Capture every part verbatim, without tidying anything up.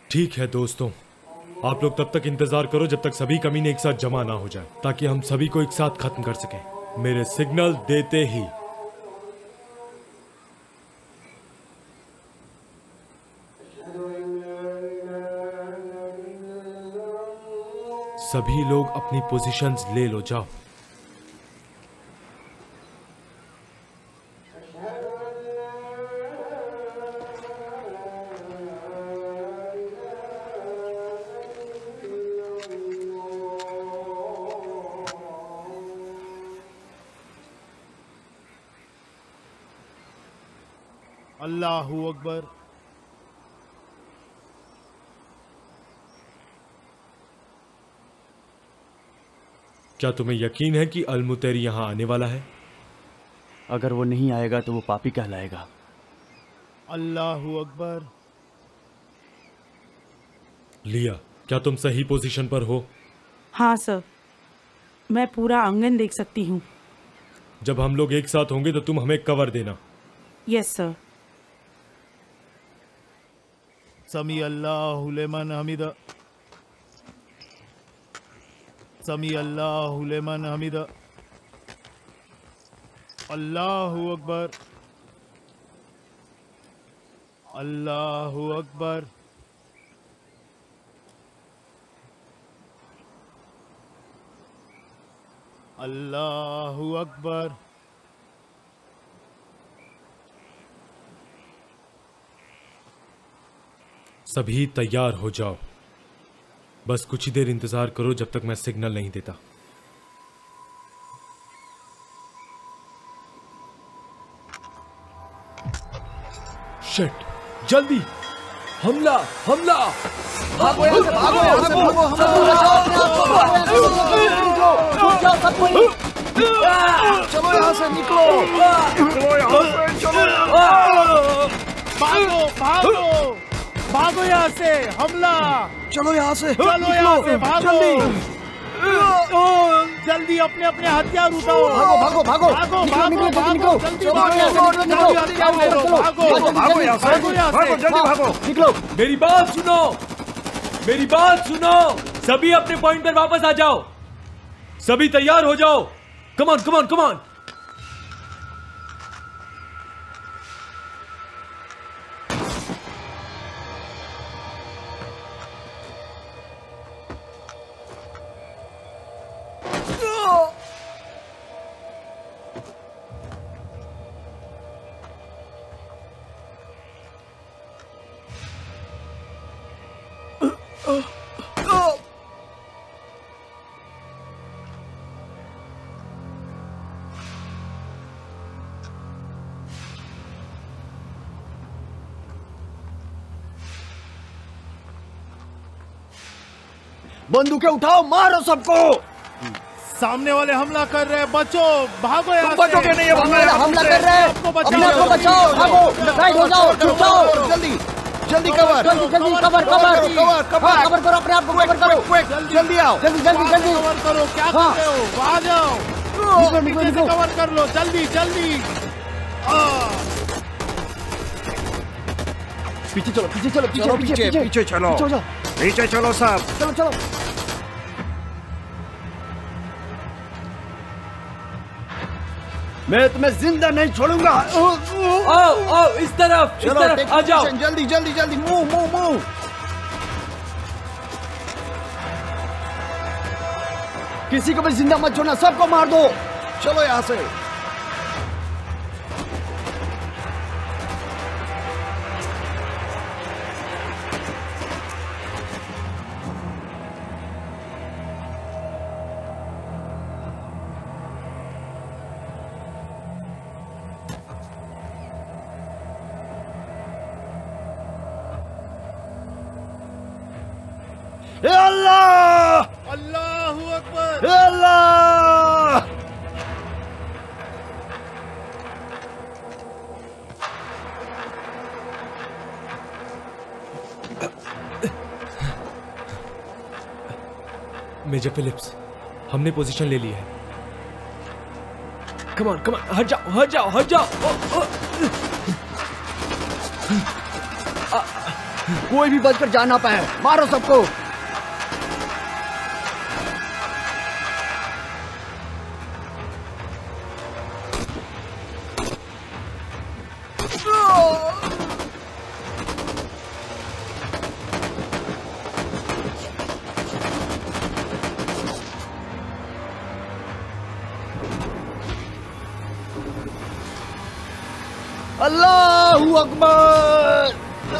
ठीक है दोस्तों, आप लोग तब तक इंतजार करो जब तक सभी कमीने एक साथ जमा ना हो जाए, ताकि हम सभी को एक साथ खत्म कर सकें। मेरे सिग्नल देते ही सभी लोग अपनी पोजीशंस ले लो, जाओ। अल्लाहू अकबर। क्या तुम्हें यकीन है कि अल-मुतैरी यहां आने वाला है? अगर वो नहीं आएगा तो वो पापी कहलाएगा। अल्लाहू अकबर। लिया, क्या तुम सही पोजीशन पर हो? हाँ सर, मैं पूरा आंगन देख सकती हूँ। जब हम लोग एक साथ होंगे तो तुम हमें कवर देना। Yes sir. समी अल्लाहु लिमन हमिदा, समी अल्लाहु लिमन हमिदा, अल्लाहु अकबर, अल्लाहु अकबर। अल्लाहु अकबर। सभी तैयार हो जाओ, बस कुछ ही देर इंतजार करो जब तक मैं सिग्नल नहीं देता। शिट, जल्दी हमला हमला। भागो यहाँ से, भागो यहाँ से, भागो, चलो यहाँ से, निकलो निकलो यहाँ से, चलो भागो भागो भागो यहाँ से, हमला। चलो यहाँ से, चलो यहाँ से, भागो जल्दी, अपने अपने हथियार उठाओ। भागो भागो भागो भागो निकलो भागो निकलो भागो, जल्दी, जल्दी निकलो हथियार निकलो उठाओ, भागो भागो यहाँ से, भागो यहाँ से, जल्दी भागो, निकलो। मेरी बात सुनो, मेरी बात सुनो, सभी अपने पॉइंट पर वापस आ जाओ। सभी तैयार हो जाओ। Come on come on come on. बंदूकें उठाओ, मारो सबको। सामने वाले हमला कर रहे हैं, बचो, भागो यहाँ से। बचोगे नहीं, हमला हमला कर रहे हैं, अपने आप को बचाओ, भागो, राइट हो जाओ, छुप जाओ, जल्दी जल्दी कवर, जल्दी जल्दी cover cover cover cover cover करो, अपने आप को कवर करो, जल्दी आओ, जल्दी जल्दी जल्दी कवर करो। क्या कर रहे हो, आ जाओ, निकलो निकलो निकलो, कवर कर लो, जल्दी जल्दी। पीछे चलो, पीछे चलो, पीछे पीछे पीछे चलो, पीछे चलो सब, चलो चलो। मैं तुम्हें जिंदा नहीं छोड़ूंगा। आओ आओ इस तरफ, इस तरफ आ जाओ। जल्दी जल्दी जल्दी, मूव मूव मूव। किसी को भी जिंदा मत छोड़ना, सबको मार दो। चलो यहाँ से। अल्लाह अल्लाहू अकबर। अल्लाह। मेजर फिलिप्स, हमने पोजीशन ले ली है। कम ऑन कम ऑन, हट जाओ हट जाओ हट जाओ। ओ, ओ। आ, कोई भी बचकर जा ना पाए। मारो सबको। अल्लाहू अकबर।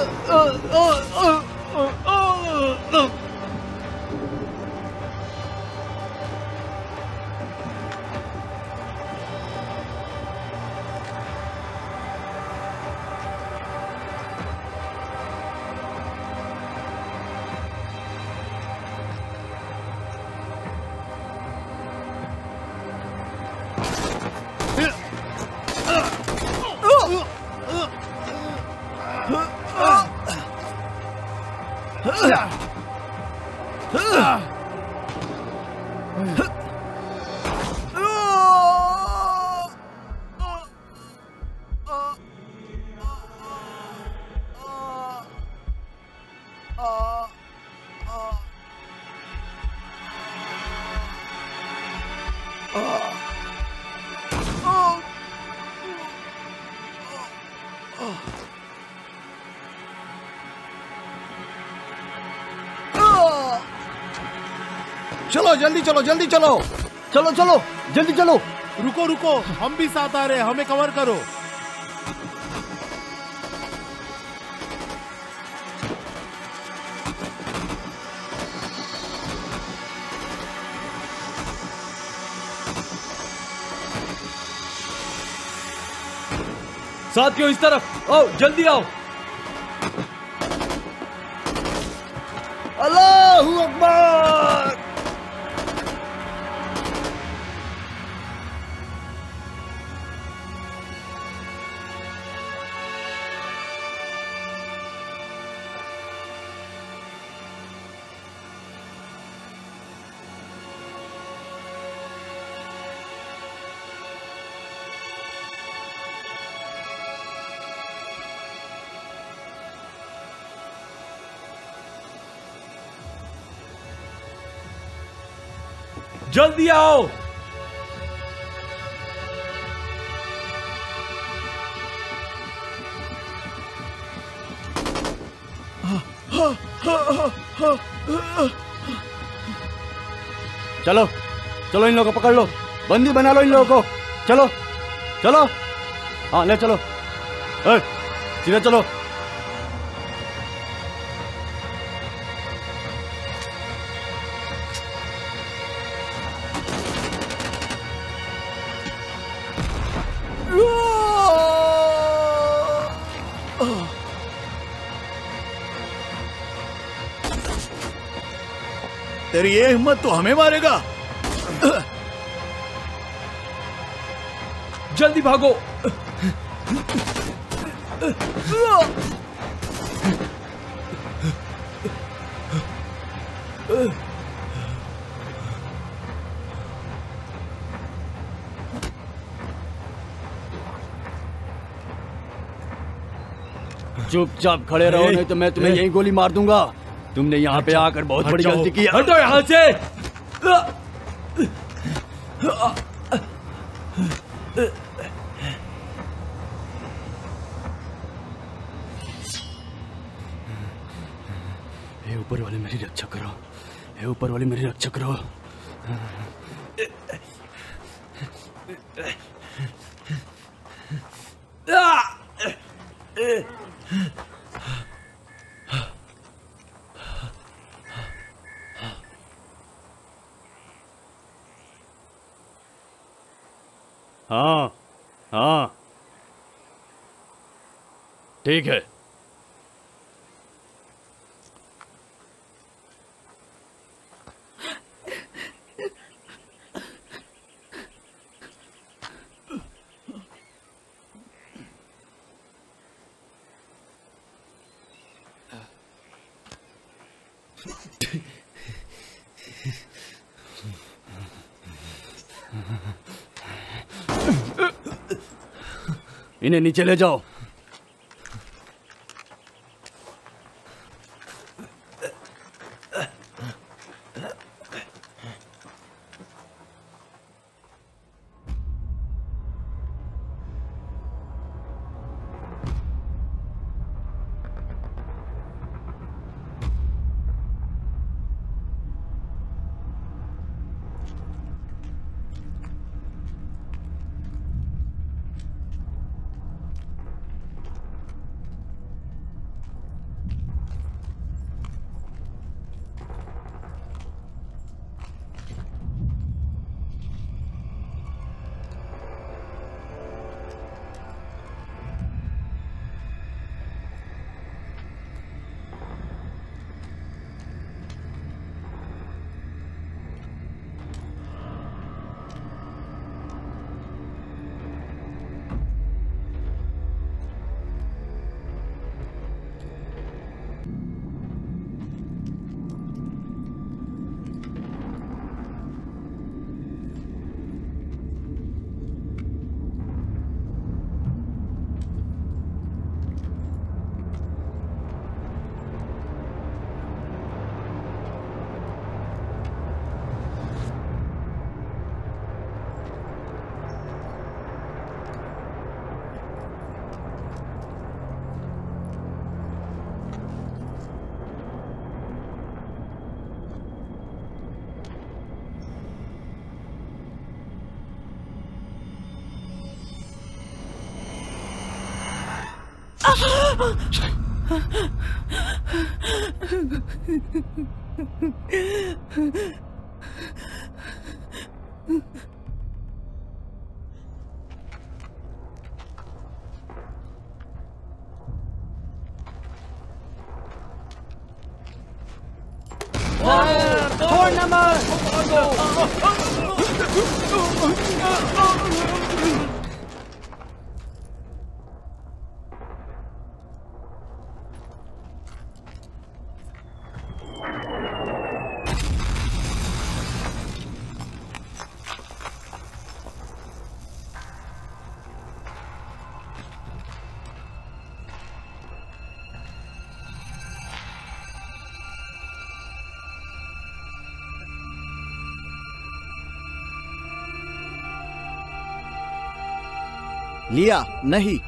चलो जल्दी चलो जल्दी चलो चलो चलो जल्दी चलो। रुको रुको, हम भी साथ आ रहे हैं, हमें कवर करो। साथियों इस तरफ आओ, जल्दी आओ। अल्लाहू अकबर। जल्दी आओ। चलो चलो, इन लोगों को पकड़ लो, बंदी बना लो इन लोगों को। चलो चलो, हाँ ले चलो, ए, सीधे चलो। तेरी ये हिम्मत तो हमें मारेगा। जल्दी भागो। चुपचाप खड़े रहो, नहीं तो मैं तुम्हें यही गोली मार दूंगा। तुमने यहाँ पे आकर बहुत बड़ी गलती की है। हटो यहाँ से। हे ऊपर वाले मेरी रक्षा करो, हे ऊपर वाले मेरी रक्षा करो। हाँ हाँ ठीक है। इन्हें नीचे ले जाओ। Four number. लिया नहीं।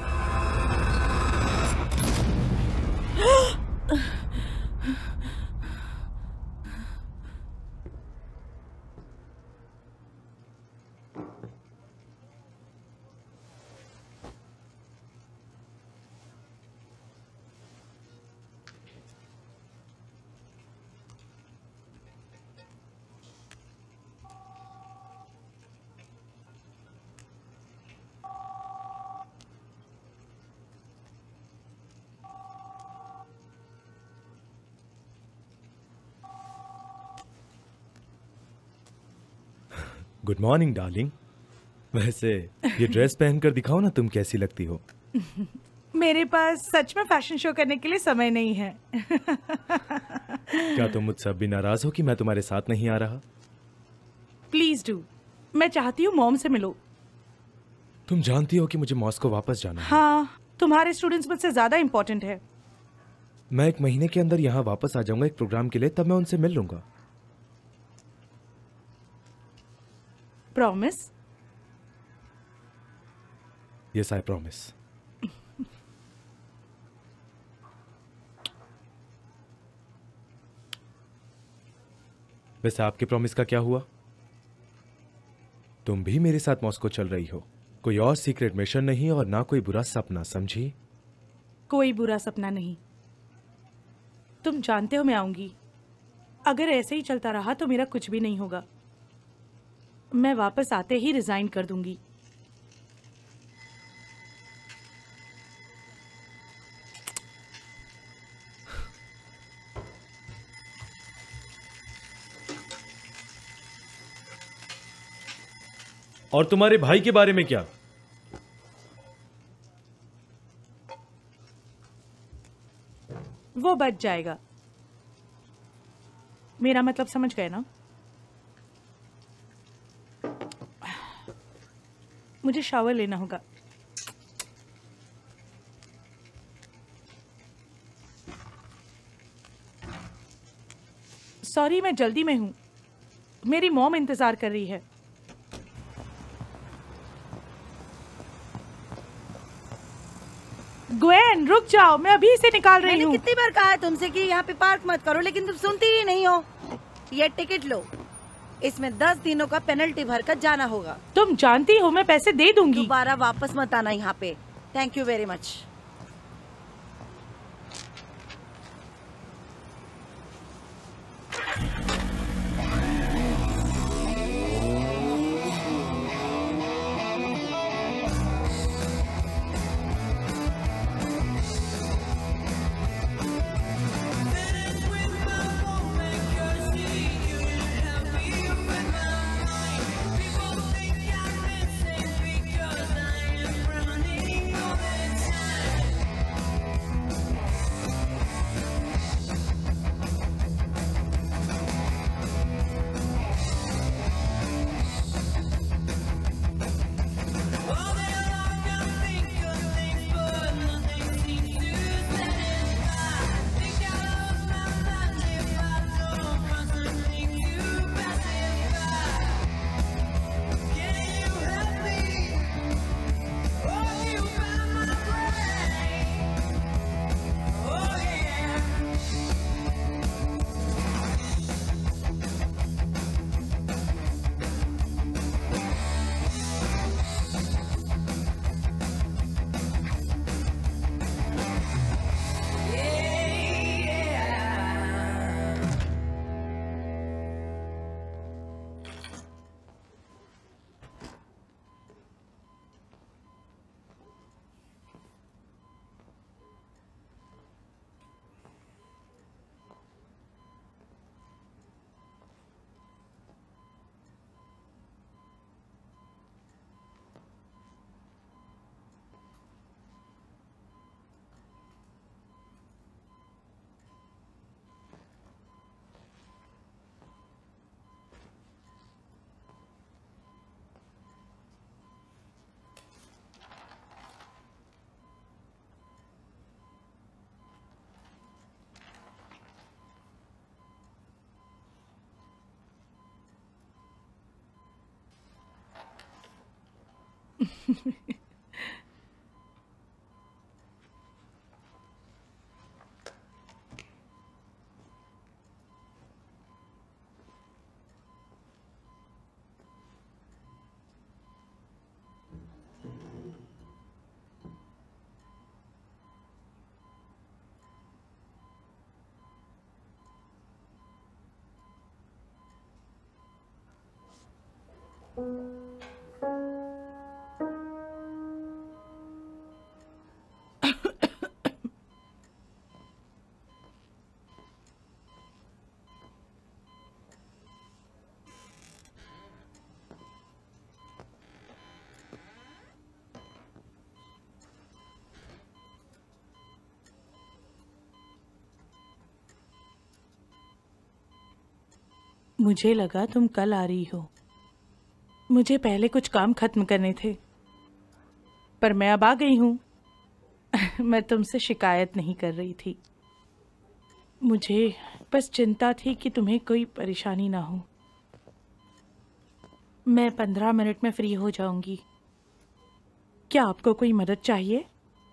Good morning darling. वैसे ये ड्रेस पहनकर दिखाओ ना तुम कैसी लगती हो। मेरे पास सच में फैशन शो करने के लिए समय नहीं है। क्या तुम मुझसे अब भी नाराज हो कि मैं तुम्हारे साथ नहीं आ रहा? Please do. मैं चाहती हूँ मॉम से मिलो। तुम जानती हो कि मुझे मॉस्को वापस जाना है। हाँ, तुम्हारे स्टूडेंट्स मुझसे ज्यादा इम्पोर्टेंट है। मैं एक महीने के अंदर यहाँ वापस आ जाऊंगा एक प्रोग्राम के लिए, तब मैं उनसे मिल लूंगा। प्रॉमिस? Yes I promise. वैसे आपके प्रॉमिस का क्या हुआ? तुम भी मेरे साथ मॉस्को चल रही हो। कोई और सीक्रेट मिशन नहीं और ना कोई बुरा सपना, समझी? कोई बुरा सपना नहीं। तुम जानते हो मैं आऊंगी। अगर ऐसे ही चलता रहा तो मेरा कुछ भी नहीं होगा। मैं वापस आते ही रिजाइन कर दूंगी। और तुम्हारे भाई के बारे में क्या? वो बच जाएगा। मेरा मतलब समझ गए ना? मुझे शावर लेना होगा। सॉरी, मैं जल्दी में हूं। मेरी मॉम इंतजार कर रही है। ग्वेन, रुक जाओ, मैं अभी इसे निकाल रही हूँ। मैंने कितनी बार कहा है तुमसे कि यहाँ पे पार्क मत करो, लेकिन तुम सुनती ही नहीं हो। ये टिकट लो, इसमें दस दिनों का पेनल्टी भरकर जाना होगा। तुम जानती हो मैं पैसे दे दूंगी। दोबारा वापस मत आना यहाँ पे। Thank you very much. मुझे लगा तुम कल आ रही हो। मुझे पहले कुछ काम खत्म करने थे, पर मैं अब आ गई हूँ। मैं तुमसे शिकायत नहीं कर रही थी, मुझे बस चिंता थी कि तुम्हें कोई परेशानी ना हो। मैं पंद्रह मिनट में फ्री हो जाऊंगी। क्या आपको कोई मदद चाहिए?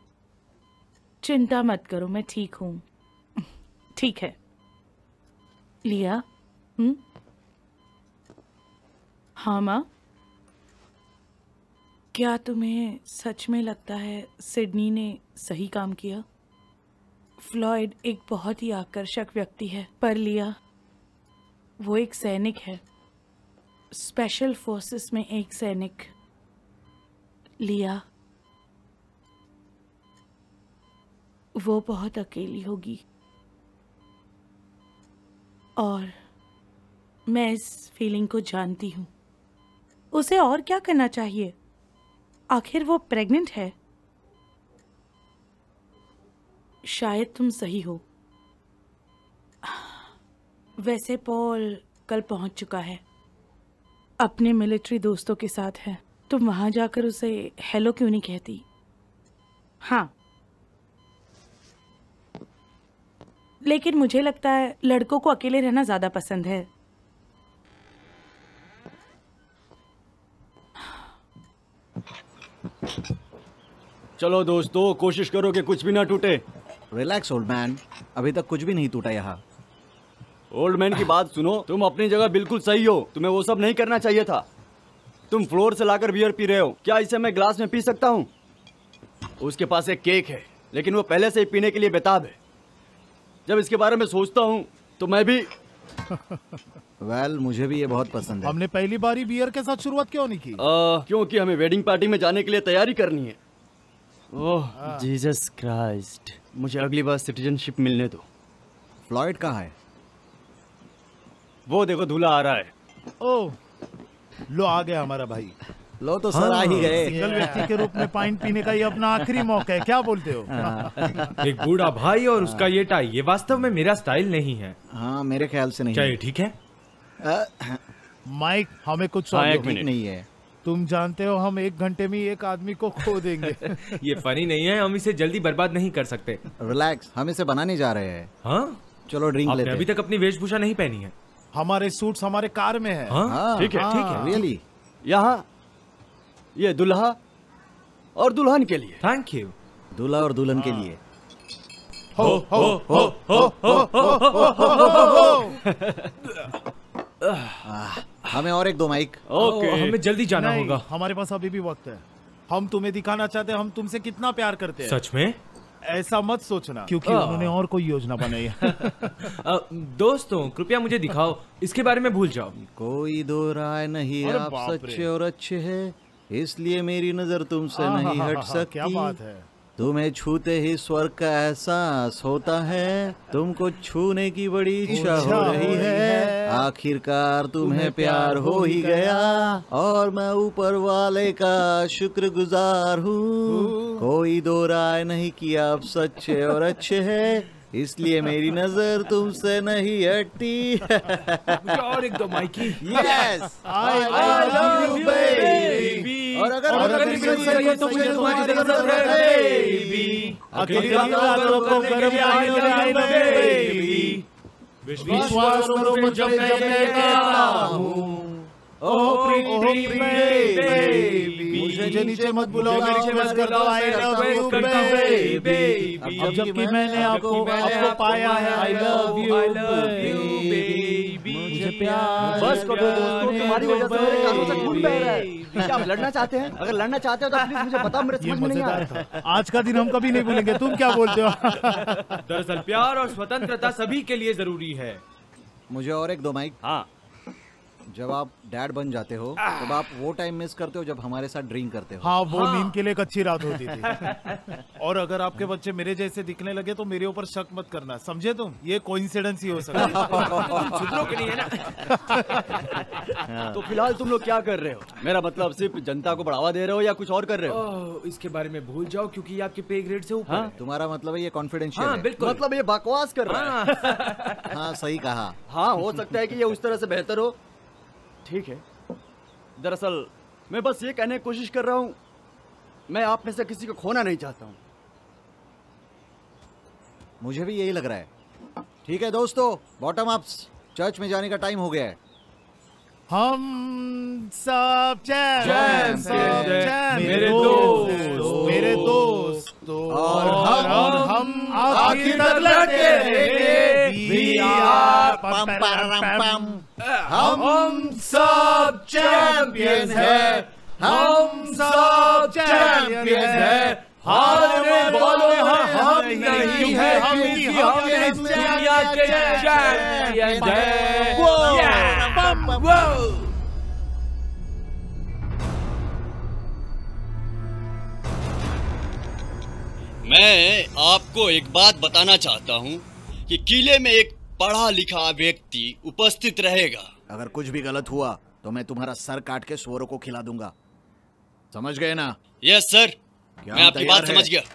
चिंता मत करो, मैं ठीक हूँ। ठीक है लिया। हम्म हाँ माँ, क्या तुम्हें सच में लगता है सिडनी ने सही काम किया? फ्लॉयड एक बहुत ही आकर्षक व्यक्ति है, पर लिया वो एक सैनिक है, स्पेशल फोर्सेस में एक सैनिक। लिया वो बहुत अकेली होगी और मैं इस फीलिंग को जानती हूँ। उसे और क्या करना चाहिए? आखिर वो प्रेग्नेंट है। शायद तुम सही हो। वैसे पॉल कल पहुंच चुका है, अपने मिलिट्री दोस्तों के साथ है। तुम वहां जाकर उसे हेलो क्यों नहीं कहती? हाँ, लेकिन मुझे लगता है लड़कों को अकेले रहना ज्यादा पसंद है। चलो दोस्तों, कोशिश करो कि कुछ भी ना टूटे। रिलैक्स ओल्ड मैन, अभी तक कुछ भी नहीं टूटा यहाँ। ओल्ड मैन की बात सुनो, तुम अपनी जगह बिल्कुल सही हो, तुम्हें वो सब नहीं करना चाहिए था। तुम फ्लोर से लाकर बियर पी रहे हो, क्या इसे मैं ग्लास में पी सकता हूँ? उसके पास एक केक है, लेकिन वो पहले से ही पीने के लिए बेताब है। जब इसके बारे में सोचता हूँ तो मैं भी वेल well, मुझे भी ये बहुत पसंद है। हमने पहली बारी बियर के साथ शुरुआत क्यों नहीं की? आ, क्योंकि हमें वेडिंग पार्टी में जाने के लिए तैयारी करनी है। ओह जीसस क्राइस्ट, मुझे अगली बार सिटीजनशिप मिलने दो। फ्लॉयड कहाँ है? वो देखो दूल्हा आ रहा है। ओह लो, आ गया हमारा भाई। लो तो सर आ ही गए। सिंगल व्यक्ति के रूप में पाइन पीने का ये अपना आखिरी मौका है, क्या बोलते हो? एक बूढ़ा भाई और उसका ये टाई, ये वास्तव में मेरा स्टाइल नहीं है। हाँ मेरे ख्याल से नहीं। क्या ये ठीक है? माइक, हमें कुछ हाँ, और एक मिनट नहीं है। तुम जानते हो हम एक घंटे में एक आदमी को खो देंगे। ये फनी नहीं है, हम इसे जल्दी बर्बाद नहीं कर सकते। रिलैक्स, हम इसे बनाने जा रहे हैं। हाँ चलो ड्रिंक आपने लेते अभी तक अपनी वेशभूषा नहीं पहनी है। हमारे सूट्स हमारे कार में है। हाँ ठीक है, ठीक है। रियली? यहाँ ये दुल्हा और दुल्हन के लिए। Thank you. दूल्हा और दुल्हन के लिए। हो हो हो हो हो हो। हमें और एक दो माइक। ओके, हमें जल्दी जाना नहीं, होगा। हमारे पास अभी भी वक्त है। हम तुम्हें दिखाना चाहते हैं हम तुमसे कितना प्यार करते हैं। सच में? ऐसा मत सोचना, क्योंकि आ। उन्होंने और कोई योजना बनाई है। अ, दोस्तों कृपया मुझे दिखाओ, इसके बारे में भूल जाओ। कोई दो राय नहीं, अरे आप बाप रे। सच्चे और अच्छे हैं, इसलिए मेरी नजर तुमसे हाँ, नहीं हाँ, हट हाँ, सकती। क्या बात है। तुम्हें छूते ही स्वर्ग का एहसास होता है, तुमको छूने की बड़ी इच्छा इच्छा हो हो रही रही है, है। आखिरकार तुम्हें तुम्हें प्यार हो ही गया और मैं ऊपर वाले का शुक्रगुजार हूँ। कोई दो राय नहीं कि आप सच्चे और अच्छे हैं, इसलिए मेरी नजर तुमसे नहीं हटती। और एक दो Mikey. Yes I love you, baby। और अगर और अगर मेरी मेरी नजर नजर है तो मुझे तुम्हारी जरूरत है baby। अकेली रातों को गर्म आने baby। विश्वास करो मुझे जब मैं कहता हूँ, ओह प्रीटी बेबी, मुझे नीचे मत बुलाओ, मेरी रिक्वेस्ट कर दो, आई लव यू बेबी। अब जबकि मैंने आपको आपको पाया है, आई लव यू बेबी, मुझे प्यार। बस करो दोस्तों, तुम्हारी वजह से मेरे कानों से खून बह रहा है। क्या आप लड़ना चाहते हैं? अगर लड़ना चाहते हो तो प्लीज मुझे बताओ, मेरे ये समझ में नहीं आ मजेदार रहा। था, आज का दिन हम कभी नहीं भूलेंगे। तुम क्या बोलते हो? दरअसल प्यार और स्वतंत्रता सभी के लिए जरूरी है। मुझे और एक दो माइक। हाँ, जब आप डैड बन जाते हो तब आप वो टाइम मिस करते हो जब हमारे साथ ड्रिंक करते हो। हाँ, वो नींद के लिए एक अच्छी रात होती थी। और अगर आपके बच्चे मेरे जैसे दिखने लगे तो मेरे ऊपर शक मत करना, समझे तुम? ये कोइंसिडेंस ही हो सकता है। छुट्टियों के लिए है ना। तो फिलहाल तुम लोग क्या कर रहे हो? मेरा मतलब सिर्फ जनता को बढ़ावा दे रहे हो या कुछ और कर रहे हो? ओह, इसके बारे में भूल जाओ क्योंकि ये आपके पे ग्रेड से ऊपर है। तुम्हारा मतलब है ये कॉन्फिडेंशियल हाँ है? बिल्कुल। मतलब ये बकवास कर रहा है। हाँ सही कहा। हाँ, हो सकता है कि ये उस तरह से बेहतर हो। ठीक है, दरअसल मैं बस ये कहने की कोशिश कर रहा हूँ, मैं आप में से किसी को खोना नहीं चाहता हूँ। मुझे भी यही लग रहा है। ठीक है दोस्तों, बॉटम अप्स, चर्च में जाने का टाइम हो गया है। हम सब चैंपियन, सब चैंपियन, मेरे दोस्त, मेरे दोस्तों, और और हम आखिर तक लड़ते रहेंगे। We are पम परम पम। हम सब चैंपियन हैं, हम सब चैंपियन हैं। हारने वाले हम नहीं हैं, हम इस दुनिया के चैंपियन हैं। पम पम। मैं आपको एक बात बताना चाहता हूँ कि किले में एक पढ़ा लिखा व्यक्ति उपस्थित रहेगा। अगर कुछ भी गलत हुआ तो मैं तुम्हारा सर काट के सुअरों को खिला दूंगा, समझ गए ना? यस सर, क्या मैं आपकी तैयार बात है? समझ गया।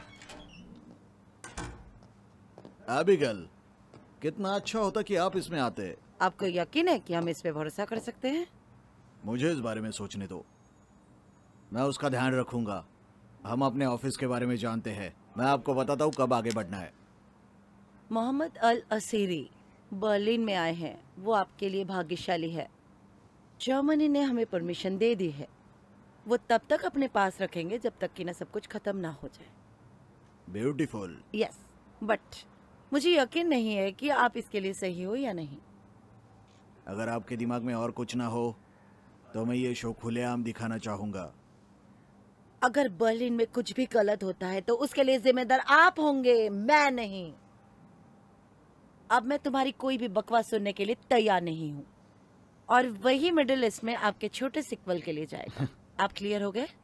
अबिगल, कितना अच्छा होता कि आप इसमें आते। आपको यकीन है कि हम इस पे भरोसा कर सकते हैं? मुझे इस बारे में सोचने दो, मैं उसका ध्यान रखूंगा। हम अपने ऑफिस के बारे में जानते हैं, मैं आपको बताता हूँ कब आगे बढ़ना है। मोहम्मद अल असीरी बर्लिन में आए हैं, वो आपके लिए भाग्यशाली है। जर्मनी ने हमें परमिशन दे दी है, वो तब तक अपने पास रखेंगे जब तक कि ना सब कुछ खत्म ना हो जाए। ब्यूटीफुल। यस, बट मुझे यकीन नहीं है कि आप इसके लिए सही हो या नहीं। अगर आपके दिमाग में और कुछ ना हो तो मैं ये शो खुलेआम दिखाना चाहूंगा। अगर बर्लिन में कुछ भी गलत होता है तो उसके लिए जिम्मेदार आप होंगे, मैं नहीं। अब मैं तुम्हारी कोई भी बकवास सुनने के लिए तैयार नहीं हूँ, और वही मिडिल ईस्ट में आपके छोटे सिक्वल के लिए जाएगा। आप क्लियर हो गए?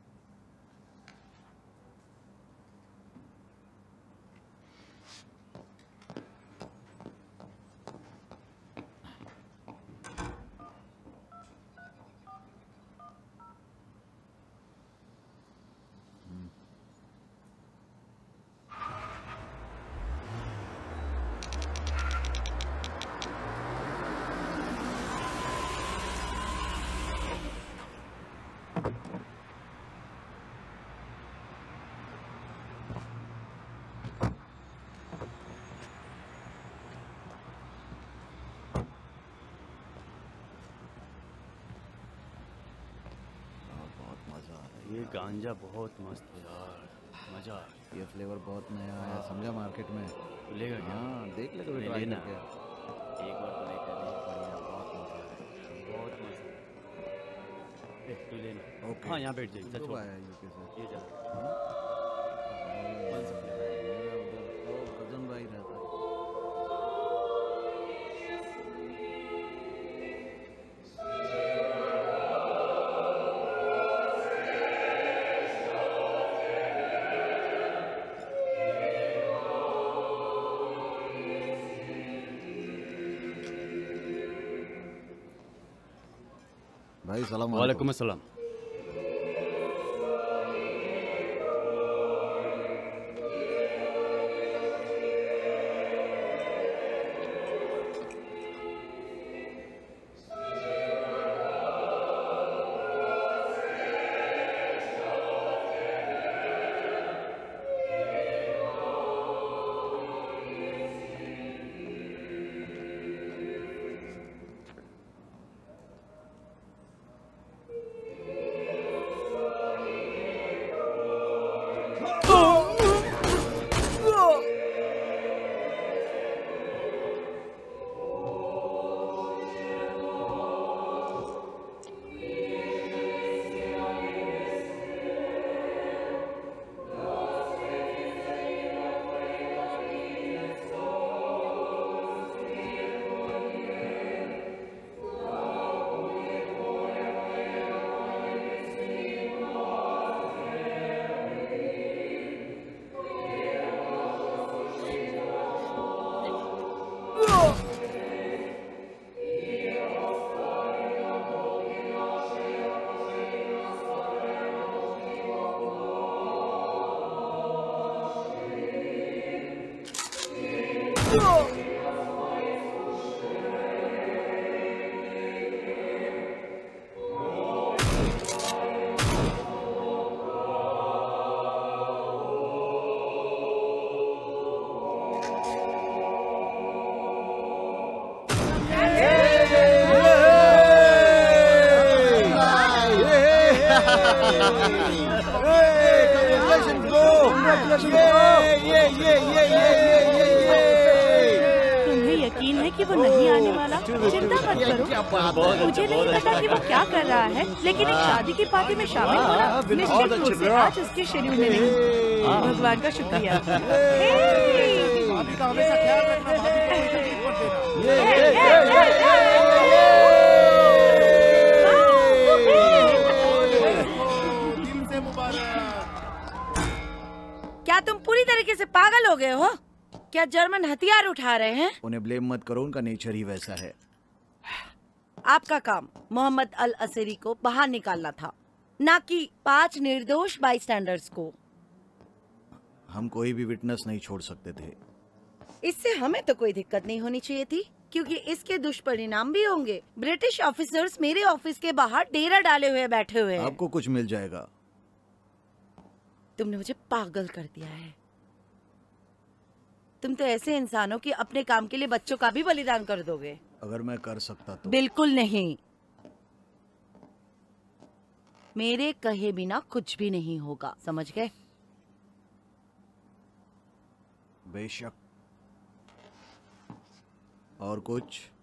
ये गांजा बहुत मस्त है यार, मजा आ गया। ये फ्लेवर बहुत नया है, समझा? मार्केट में लेगा क्या? हाँ, देख ले कभी नहीं, ट्राई लेना। करके। एक बार तो लेकर देख, बढ़िया, बहुत मजा है, बहुत मजा है। ए, तू लेना। ओके। हाँ, यहाँ बैठ जाइए। सच कब में। आया यूके से? ये जा। कौन सा फ्लेवर है? मेरा उधर तो कजन भाई रहता है। भाई सलाम वालेकुम अस्सलाम। Congratulations, bro! ये ये ये ये ये तुम्हें यकीन है कि वो नहीं आने वाला? चिंता मत करो। मुझे नहीं पता कि वो क्या कर रहा है, लेकिन एक शादी की पार्टी में शामिल होना निश्चित रूप से आज उसके शेड्यूल में नहीं। भगवान का शुक्रिया। भाभी का हमेशा ख्याल रखना, भाभी को रिपोर्ट देना। दिल से मुबारक। क्या तुम पूरी तरीके से पागल हो गए हो? क्या जर्मन हथियार उठा रहे हैं? उन्हें ब्लेम मत करो, उनका नेचर ही वैसा है। आपका काम मोहम्मद अल असेरी को बाहर निकालना था, ना कि पांच निर्दोष बाईस्टैंडर्स को। हम कोई भी विटनेस नहीं छोड़ सकते थे। इससे हमें तो कोई दिक्कत नहीं होनी चाहिए थी, क्योंकि इसके दुष्परिणाम भी होंगे। ब्रिटिश ऑफिसर्स मेरे ऑफिस के बाहर डेरा डाले हुए बैठे हुए हैं। आपको कुछ मिल जाएगा। तुमने मुझे पागल कर दिया है। तुम तो ऐसे इंसान हो कि अपने काम के लिए बच्चों का भी बलिदान कर दोगे। अगर मैं कर सकता तो। बिल्कुल नहीं। मेरे कहे बिना कुछ भी नहीं होगा, समझ गए? बेशक। और कुछ?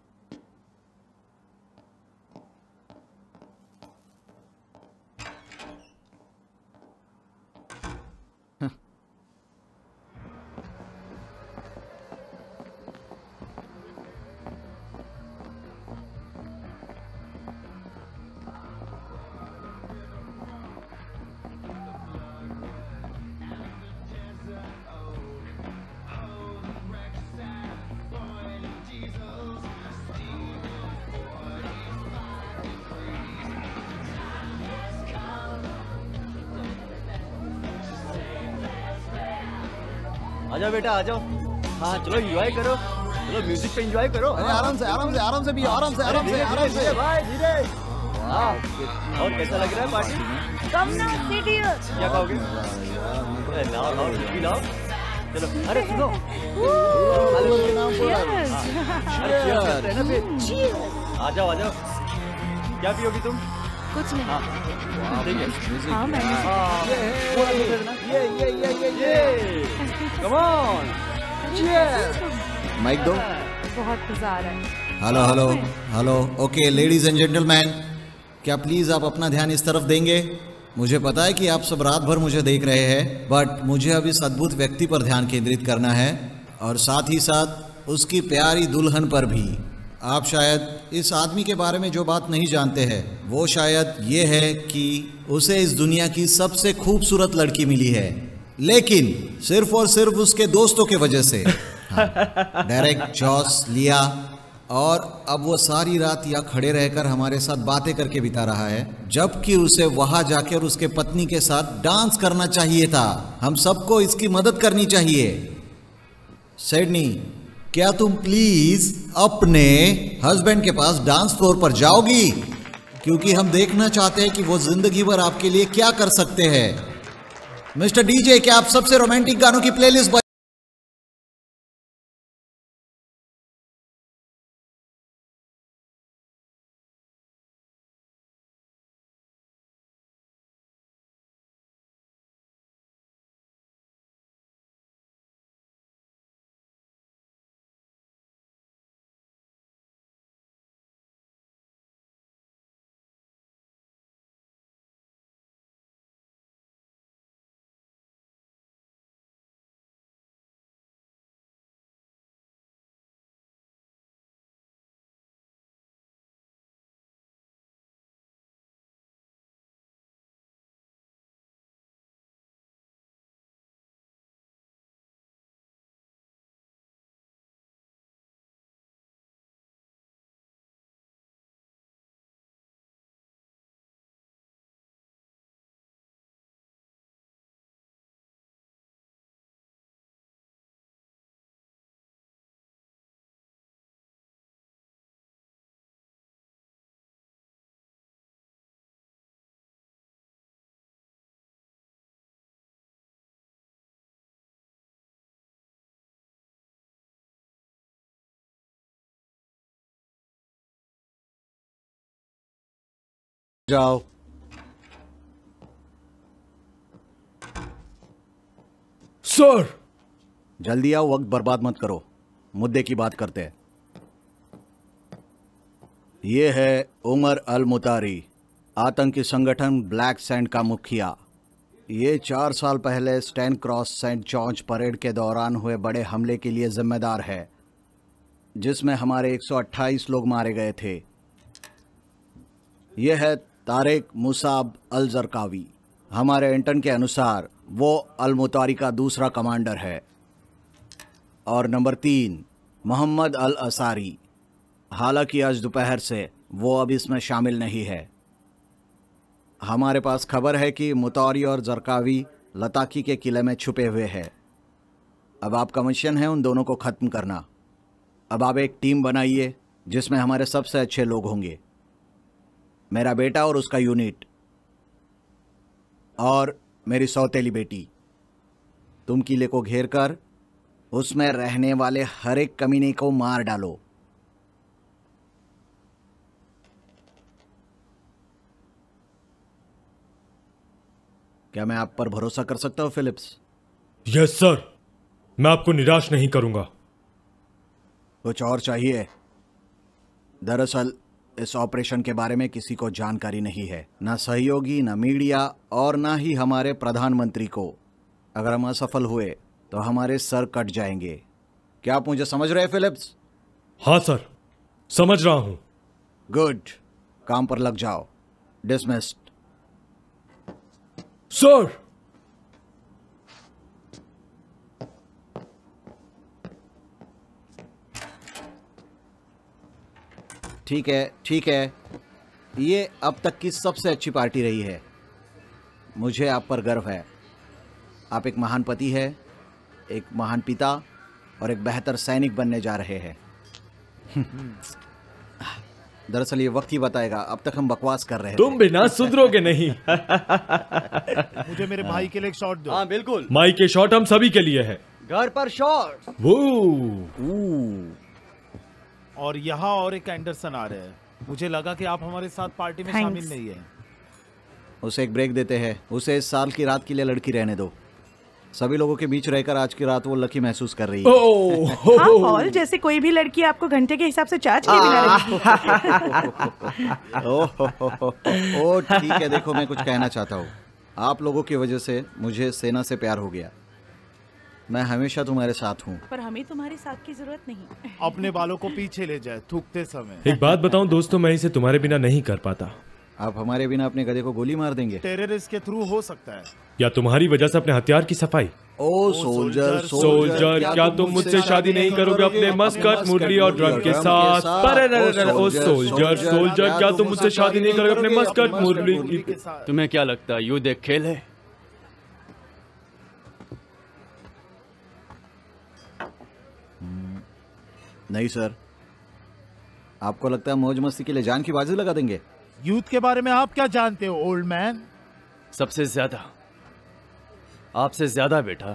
आजाओ बेटा आ जाओ। हाँ चलो एंजॉय करो, चलो म्यूजिक पे एंजॉय करो। अरे आराम से आराम से आराम से भी आराम से आराम से आराम से भाई धीरे। वाह, और कैसा लग रहा है पार्टी? कम ना सीरियस। क्या खाओगे? अरे लाओ लाओ भी लाओ। चलो अरे सुनो। अरे cheers करते हैं ना फिर। आ जाओ आ जाओ। क्या पियोगी तुम? कुछ नहीं। हाँ ठीक है। हाँ मैंने ये ये ये ये ये कम ऑन माइक दो। बहुत मजा आ रहा है। Hello hello hello okay ladies and gentleman, क्या प्लीज आप अपना ध्यान इस तरफ देंगे? मुझे पता है कि आप सब रात भर मुझे देख रहे हैं, बट मुझे अब इस अद्भुत व्यक्ति पर ध्यान केंद्रित करना है और साथ ही साथ उसकी प्यारी दुल्हन पर भी। आप शायद इस आदमी के बारे में जो बात नहीं जानते हैं वो शायद ये है कि उसे इस दुनिया की सबसे खूबसूरत लड़की मिली है, लेकिन सिर्फ और सिर्फ उसके दोस्तों के वजह से। हाँ, डायरेक्ट जॉस लिया, और अब वो सारी रात या खड़े रहकर हमारे साथ बातें करके बिता रहा है, जबकि उसे वहां जाकर उसके पत्नी के साथ डांस करना चाहिए था। हम सबको इसकी मदद करनी चाहिए। सिडनी, क्या तुम प्लीज अपने हस्बैंड के पास डांस फ्लोर पर जाओगी? क्योंकि हम देखना चाहते हैं कि वो जिंदगी भर आपके लिए क्या कर सकते हैं। मिस्टर डीजे, क्या आप सबसे रोमांटिक गानों की प्लेलिस्ट जाओ। सर। जल्दी आओ, वक्त बर्बाद मत करो, मुद्दे की बात करते हैं। ये है उमर अल मुतारी, आतंकी संगठन ब्लैक सैंड का मुखिया। ये चार साल पहले Stan Cross Saint George parade के दौरान हुए बड़े हमले के लिए जिम्मेदार है, जिसमें हमारे एक सौ अट्ठाईस लोग मारे गए थे। यह है तारिक मुसाब अल जरकावी। हमारे इंटर्न के अनुसार वो अल मुतारी का दूसरा कमांडर है। और नंबर तीन, मोहम्मद अल असारी। हालांकि आज दोपहर से वो अब इसमें शामिल नहीं है। हमारे पास खबर है कि मुतारी और जरकावी लताकी के किले में छुपे हुए हैं। अब आपका मिशन है उन दोनों को ख़त्म करना। अब आप एक टीम बनाइए जिसमें हमारे सबसे अच्छे लोग होंगे, मेरा बेटा और उसका यूनिट, और मेरी सौतेली बेटी। तुम किले को घेर कर उसमें रहने वाले हर एक कमीने को मार डालो। क्या मैं आप पर भरोसा कर सकता हूं फिलिप्स? यस सर, मैं आपको निराश नहीं करूंगा। कुछ और चाहिए? दरअसल इस ऑपरेशन के बारे में किसी को जानकारी नहीं है, ना सहयोगी, ना मीडिया और ना ही हमारे प्रधानमंत्री को। अगर हम असफल हुए तो हमारे सर कट जाएंगे। क्या आप मुझे समझ रहे हैं फिलिप्स? हाँ सर, समझ रहा हूं। गुड, काम पर लग जाओ। डिसमिस्ड। सर। ठीक है, ठीक है। ये अब तक की सबसे अच्छी पार्टी रही है। मुझे आप पर गर्व है। आप एक महान पति है, एक महान पिता और एक बेहतर सैनिक बनने जा रहे हैं। दरअसल ये वक्त ही बताएगा। अब तक हम बकवास कर रहे हैं। तुम बिना सुधरोगे नहीं। मुझे मेरे भाई के लिए एक शॉट दो। हाँ बिल्कुल। माई के शॉट हम सभी के लिए है। घर पर शॉट। वो और यहाँ और एक एंडरसन आ रहे हैं। मुझे लगा कि आप हमारे साथ पार्टी में Thanks. शामिल नहीं है। उसे एक ब्रेक देते हैं। उसे इस साल की रात के लिए लड़की रहने दो। सभी लोगों के बीच रहकर आज की रात वो लकी महसूस कर रही है। ओह, हाँ पॉल, जैसे कोई भी लड़की आपको घंटे के हिसाब से चार्ज किए बिना रहेगी। ओ ठीक है, देखो मैं कुछ कहना चाहता हूँ। आप लोगों की वजह से मुझे सेना से प्यार हो गया। मैं हमेशा तुम्हारे साथ हूँ। पर हमें तुम्हारे साथ की जरूरत नहीं। अपने बालों को पीछे ले जाए थूकते समय। एक बात बताऊं दोस्तों, मैं इसे तुम्हारे बिना नहीं कर पाता। आप हमारे बिना अपने गधे को गोली मार देंगे? टेररिस्ट के थ्रू हो सकता है। या तुम्हारी वजह से अपने हथियार की सफाई। ओ सोल्जर, सोल्जर, क्या तुम मुझसे शादी नहीं करोगे अपने मस्कट, मुरली और ड्रम के साथ? पर ओ सोल्जर, सोल्जर, क्या तुम मुझसे शादी नहीं करोगे अपने मस्कट, मुरली की? तुम्हें क्या लगता है युद्ध एक खेल है? नहीं सर। आपको लगता है मौज मस्ती के लिए जान की बाजी लगा देंगे? यूथ के बारे में आप क्या जानते हो ओल्ड मैन? सबसे ज्यादा, आपसे ज्यादा बेटा।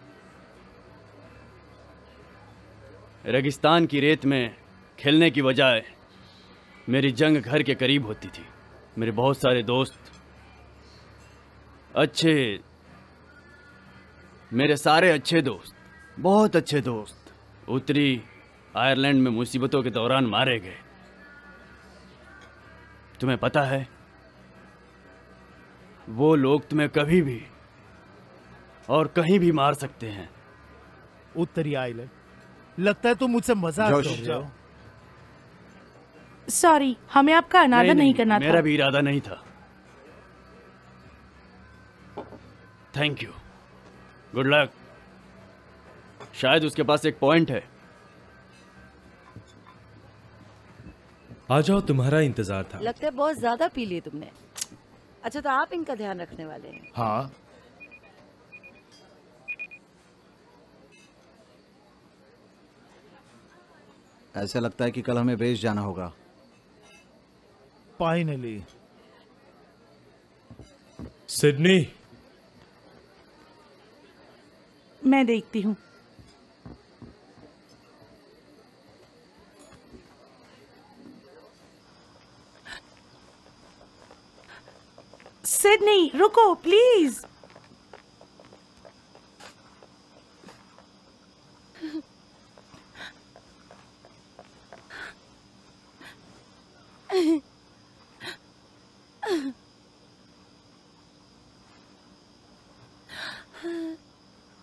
रेगिस्तान की रेत में खेलने की बजाय मेरी जंग घर के करीब होती थी। मेरे बहुत सारे दोस्त, अच्छे, मेरे सारे अच्छे दोस्त, बहुत अच्छे दोस्त उत्तरी आयरलैंड में मुसीबतों के दौरान मारे गए। तुम्हें पता है, वो लोग तुम्हें कभी भी और कहीं भी मार सकते हैं। उत्तरी आइलैंड, लगता है तुम मुझसे मजाक कर रहे हो। सॉरी, हमें आपका अनादर नहीं, नहीं करना था। मेरा भी इरादा नहीं था। Thank you, good luck. शायद उसके पास एक पॉइंट है। आ जाओ, तुम्हारा इंतजार था। लगता है बहुत ज्यादा पी लिए तुमने। अच्छा, तो आप इनका ध्यान रखने वाले हैं? हाँ। ऐसा लगता है कि कल हमें बेस जाना होगा। फाइनली। सिडनी, मैं देखती हूँ। सिडनी, रुको प्लीज।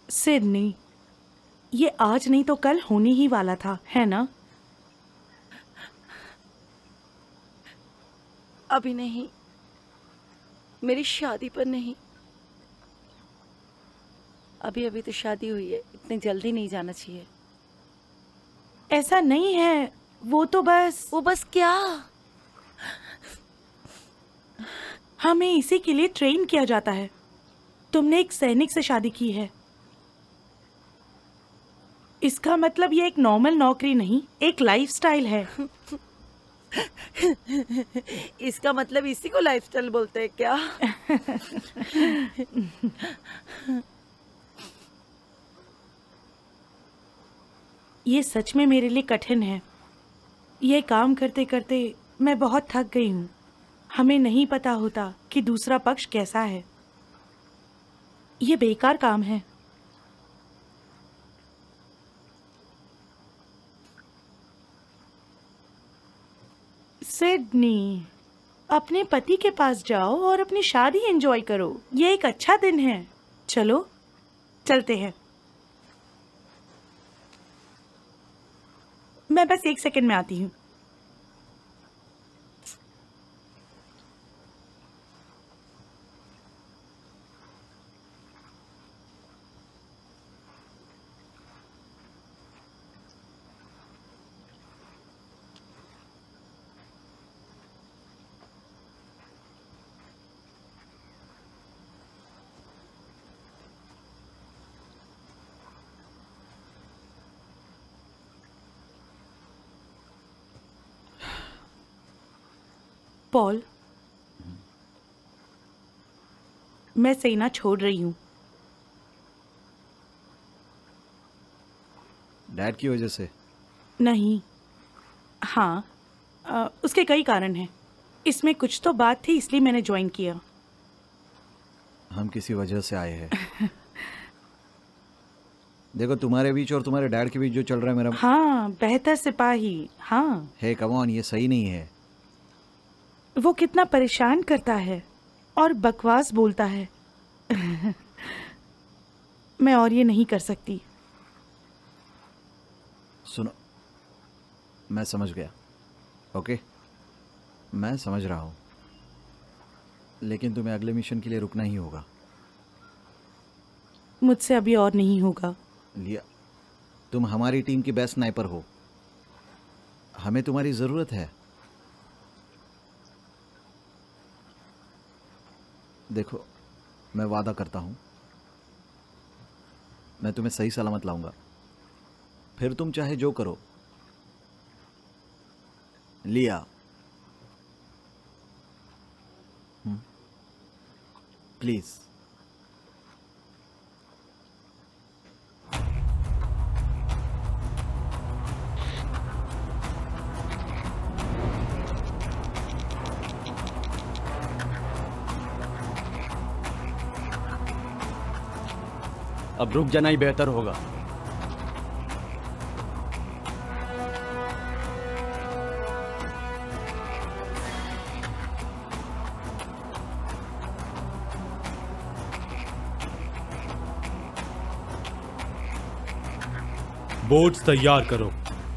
सिडनी, ये आज नहीं तो कल होने ही वाला था, है ना? अभी नहीं, मेरी शादी पर नहीं। अभी अभी तो शादी हुई है, इतनी जल्दी नहीं जाना चाहिए। ऐसा नहीं है, वो तो बस वो बस क्या? हमें इसी के लिए ट्रेन किया जाता है। तुमने एक सैनिक से शादी की है, इसका मतलब ये एक नॉर्मल नौकरी नहीं, एक लाइफस्टाइल है। इसका मतलब इसी को लाइफस्टाइल बोलते हैं क्या? ये सच में मेरे लिए कठिन है। ये काम करते करते मैं बहुत थक गई हूँ। हमें नहीं पता होता कि दूसरा पक्ष कैसा है। ये बेकार काम है। सिडनी, अपने पति के पास जाओ और अपनी शादी एंजॉय करो। ये एक अच्छा दिन है। चलो चलते हैं। मैं बस एक सेकंड में आती हूँ। पॉल, मैं सेना छोड़ रही हूँ। डैड की वजह से? नहीं, हाँ, आ, उसके कई कारण हैं। इसमें कुछ तो बात थी, इसलिए मैंने ज्वाइन किया। हम किसी वजह से आए हैं। देखो, तुम्हारे बीच और तुम्हारे डैड के बीच जो चल रहा है मेरा। हाँ, बेहतर सिपाही। हाँ, हे कम ऑन, ये सही नहीं है। वो कितना परेशान करता है और बकवास बोलता है। मैं और ये नहीं कर सकती। सुनो, मैं समझ गया, ओके? मैं समझ रहा हूँ, लेकिन तुम्हें अगले मिशन के लिए रुकना ही होगा। मुझसे अभी और नहीं होगा। लिया, तुम हमारी टीम की बेस्ट स्नाइपर हो। हमें तुम्हारी ज़रूरत है। देखो, मैं वादा करता हूँ, मैं तुम्हें सही सलामत लाऊंगा। फिर तुम चाहे जो करो। लिया, प्लीज। अब रुक जाना ही बेहतर होगा। बोट्स तैयार करो।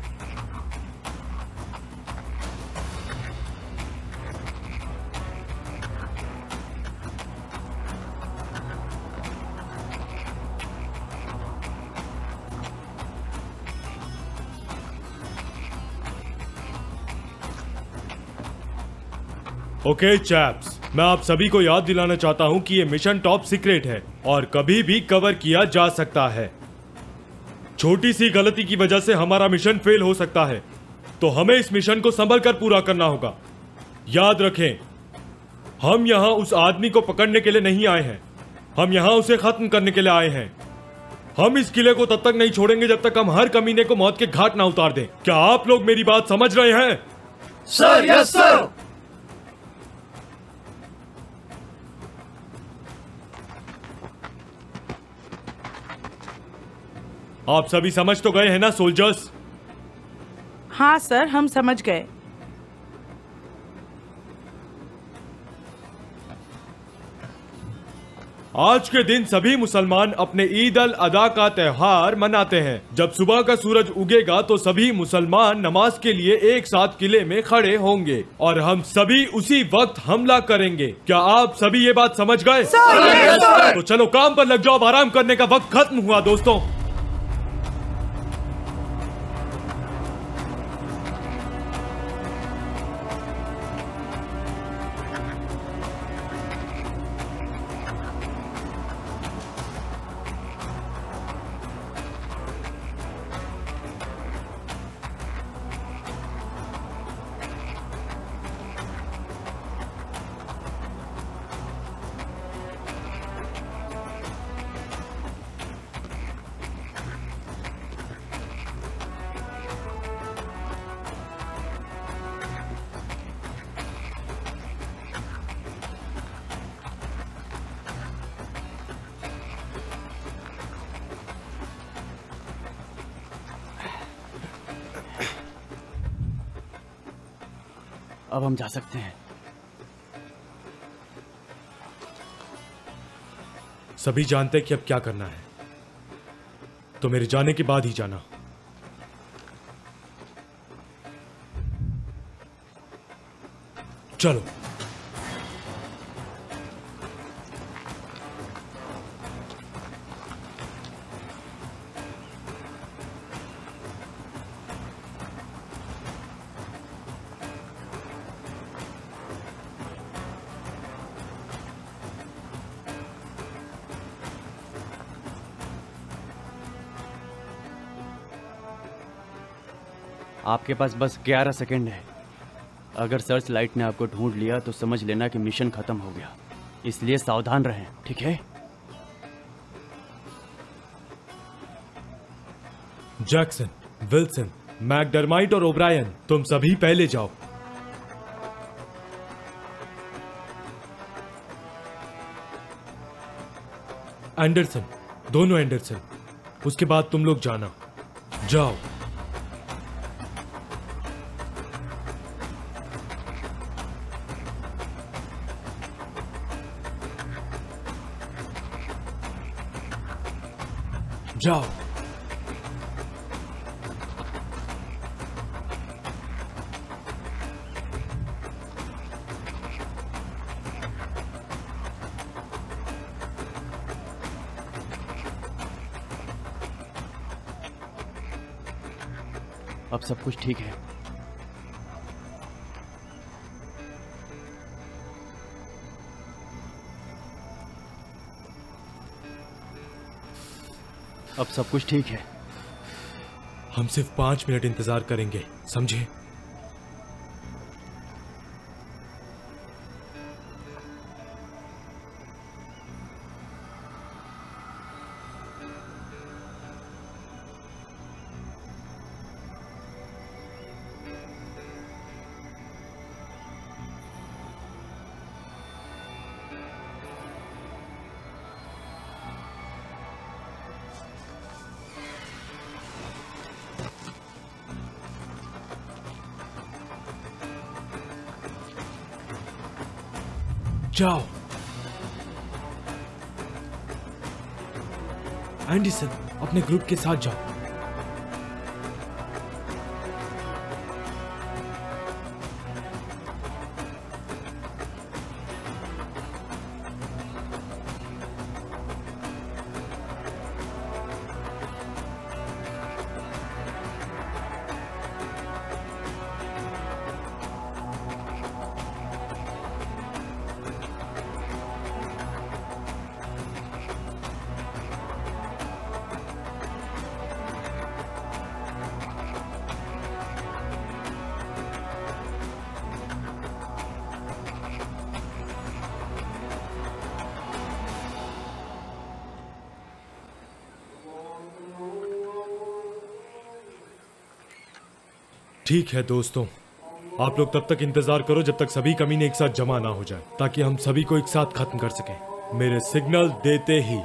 ओके चैप्स, मैं आप सभी को याद दिलाना चाहता हूं कि ये मिशन टॉप सीक्रेट है और कभी भी कवर किया जा सकता है। छोटी सी गलती की वजह से हमारा मिशन फेल हो सकता है, तो हमें इस मिशन को संभल कर पूरा करना होगा। याद रखें, हम यहां उस आदमी को पकड़ने के लिए नहीं आए हैं, हम यहां उसे खत्म करने के लिए आए हैं। हम इस किले को तब तक नहीं छोड़ेंगे जब तक हम हर कमीने को मौत के घाट ना उतार दें। क्या आप लोग मेरी बात समझ रहे हैं? Sir, yes sir. आप सभी समझ तो गए हैं ना सोल्जर्स? हाँ सर, हम समझ गए। आज के दिन सभी मुसलमान अपने ईद अल अदा का त्योहार मनाते हैं। जब सुबह का सूरज उगेगा तो सभी मुसलमान नमाज के लिए एक साथ किले में खड़े होंगे और हम सभी उसी वक्त हमला करेंगे। क्या आप सभी ये बात समझ गए? तो चलो काम पर लग जाओ, अब आराम करने का वक्त खत्म हुआ दोस्तों। अब हम जा सकते हैं। सभी जानते हैं कि अब क्या करना है, तो मेरे जाने के बाद ही जाना। चलो। आपके पास बस ग्यारह सेकंड है। अगर सर्च लाइट ने आपको ढूंढ लिया तो समझ लेना कि मिशन खत्म हो गया, इसलिए सावधान रहें, ठीक है? जैक्सन, विल्सन, मैकडर्माइट और ओब्रायन, तुम सभी पहले जाओ। एंडरसन, दोनों एंडरसन, उसके बाद तुम लोग जाना। जाओ। जाओ। अब सब कुछ ठीक है। अब सब कुछ ठीक है। हम सिर्फ पांच मिनट इंतजार करेंगे, समझे? जाओ। एंडरसन, अपने ग्रुप के साथ जाओ। ठीक है दोस्तों, आप लोग तब तक इंतजार करो जब तक सभी कमीने एक साथ जमा ना हो जाए, ताकि हम सभी को एक साथ खत्म कर सकें। मेरे सिग्नल देते ही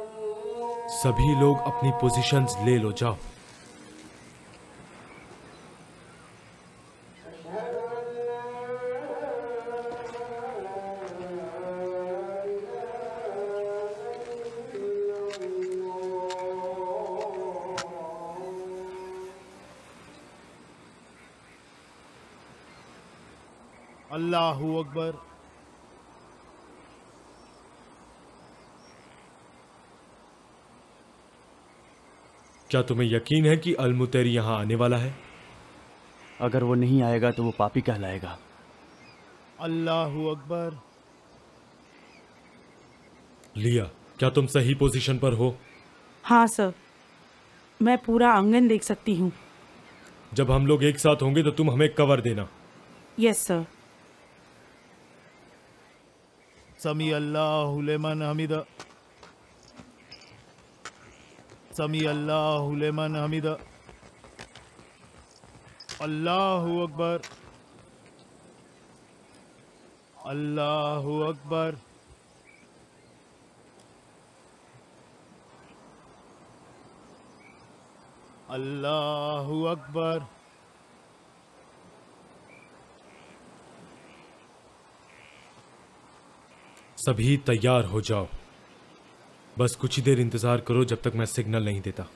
सभी लोग अपनी पोजीशंस ले लो। जाओ। अल्लाहू अकबर। क्या तुम्हें यकीन है कि अलमुतेरी यहाँ आने वाला है? अगर वो नहीं आएगा तो वो पापी कहलाएगा। अल्लाहू अकबर। लिया, क्या तुम सही पोजीशन पर हो? हाँ सर, मैं पूरा आंगन देख सकती हूँ। जब हम लोग एक साथ होंगे तो तुम हमें कवर देना। Yes sir. समी अल्लाहु लिमन हमिदा, समी अल्लाहु लिमन हमिदा, अल्लाहू अकबर, अल्लाहू अकबर। अल्लाहू अकबर। सभी तैयार हो जाओ। बस कुछ ही देर इंतजार करो जब तक मैं सिग्नल नहीं देता।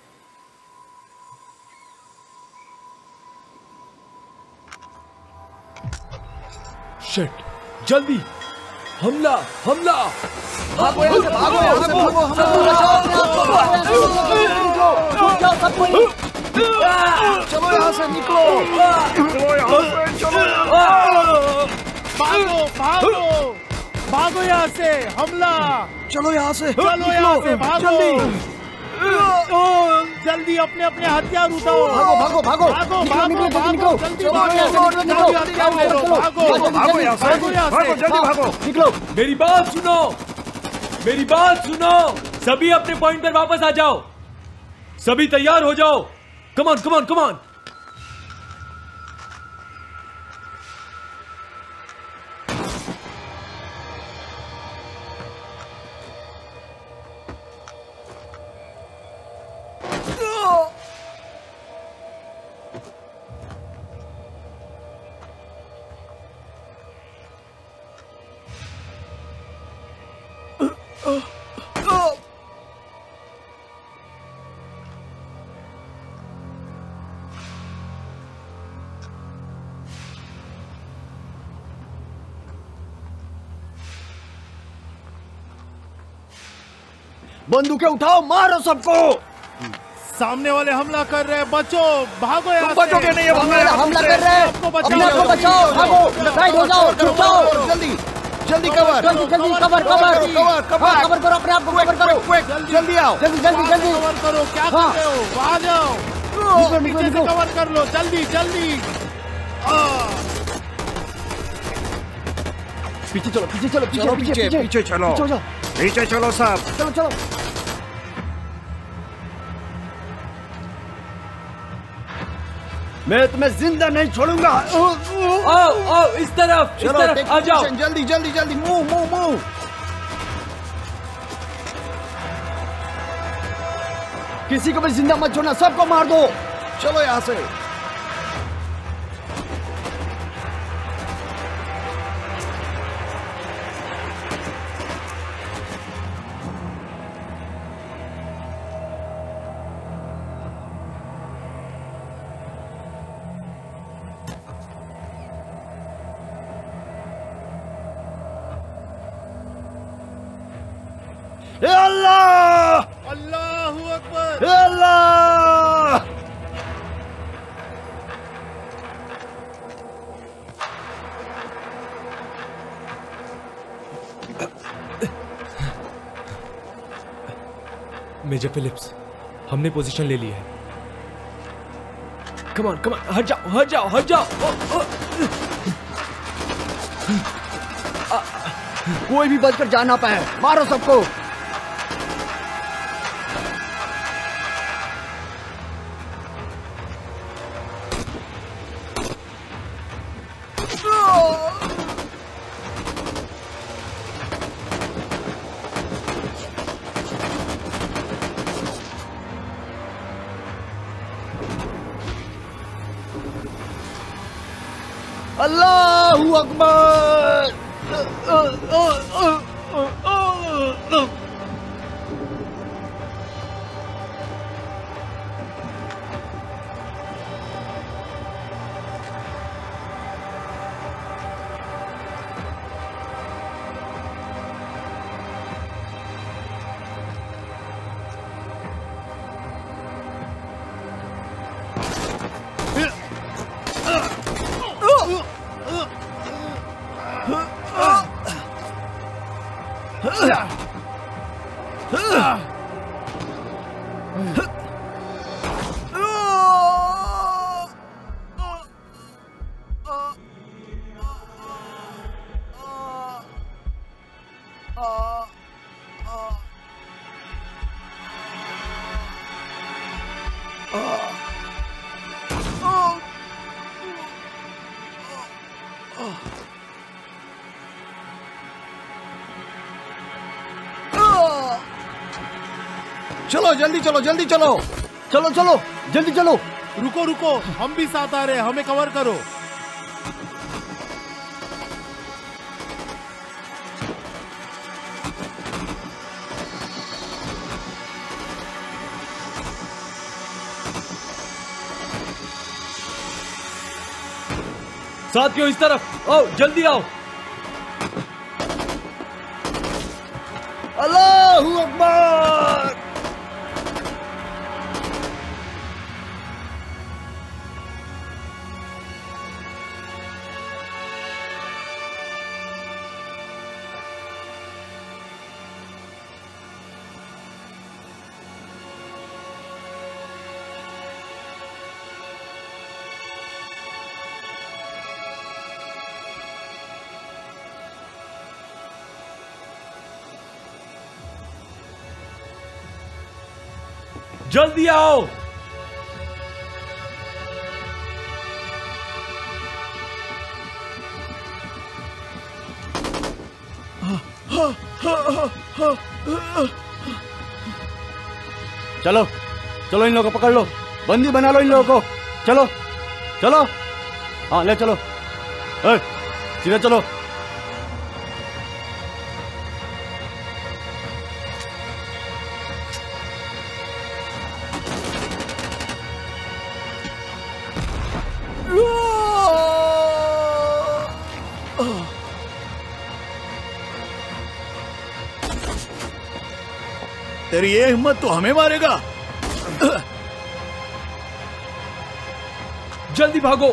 शिट, जल्दी हमला हमला। भागो यहाँ से, भागो यहाँ से, भागो, हम लोग बचाओ अपने आप को। छूट जाओ सब कोई। चलो यहाँ से निकलो, चलो यहाँ से, चलो। भागो भागो भागो यहाँ से, हमला। चलो यहाँ से, चलो यहाँ से, भागो जल्दी जल्दी, अपने अपने हथियार उठाओ। भागो भागो भागो भागो निकलो, भागो निकलो, भागो, जल्दी जल्दी निकलो, भागो, निकलो, जल्दी हथियार ले लो, भागो भागो यहाँ से, भागो यहाँ से, जल्दी भागो, निकलो। मेरी बात सुनो, मेरी बात सुनो। सभी अपने पॉइंट पर वापस आ जाओ। सभी तैयार हो जाओ। Come on come on come on. बंदूकें उठाओ, मारो सबको। सामने वाले हमला कर रहे हैं, बचो, भागो यहाँ से। बचोगे नहीं, हमला हमला कर रहे हैं। आपको अपने आप को बचाओ, भागो, साइड हो जाओ, छुप जाओ, जल्दी जल्दी कवर, जल्दी जल्दी cover cover cover cover cover करो, अपने आप को कवर करो, जल्दी आओ, जल्दी जल्दी जल्दी कवर करो। क्या कर रहे हो? आ जाओ, पीछे से कवर कर लो, जल्दी जल्दी। पीछे चलो, पीछे चलो, चलो पीछे पीछे चलो, पीछे चलो सब, चलो चलो। मैं तुम्हें जिंदा नहीं छोड़ूंगा। आओ आओ इस तरफ, इस तरफ आ जाओ। जल्दी जल्दी जल्दी, मूव मूव मूव। किसी को भी जिंदा मत छोड़ना, सबको मार दो। चलो यहाँ से। अल्लाह अल्लाहू अकबर। अल्लाह। मेजर फिलिप्स, हमने पोजीशन ले ली है। कम ऑन कम ऑन, हट जाओ हट जाओ हट जाओ। कोई भी बचकर जा ना पाए, मारो सबको। अल्लाहू अकबर। चलो जल्दी चलो जल्दी चलो चलो चलो जल्दी चलो। रुको रुको, हम भी साथ आ रहे हैं, हमें कवर करो। साथियों इस तरफ आओ, जल्दी आओ। अल्लाहू अकबर। जल्दी आओ। चलो चलो, इन लोगों को पकड़ लो, बंदी बना लो इन लोगों को। चलो चलो, हाँ ले चलो, ए, सीधे चलो। तेरी ये हिम्मत तो हमें मारेगा। जल्दी भागो।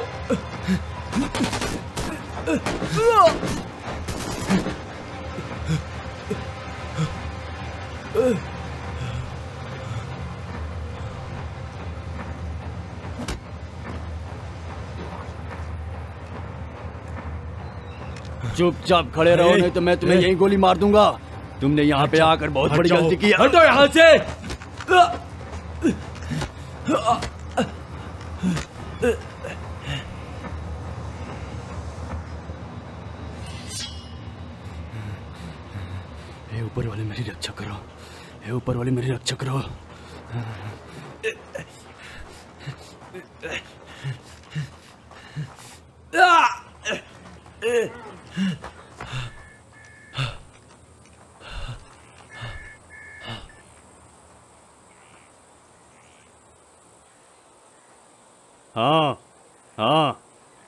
चुपचाप खड़े रहो, नहीं तो मैं तुम्हें यही गोली मार दूंगा। तुमने यहाँ पे आकर बहुत बड़ी गलती की। हटो यहाँ से। हे ऊपर वाले मेरी रक्षा करो, हे ऊपर वाले मेरी रक्षा करो। हाँ हाँ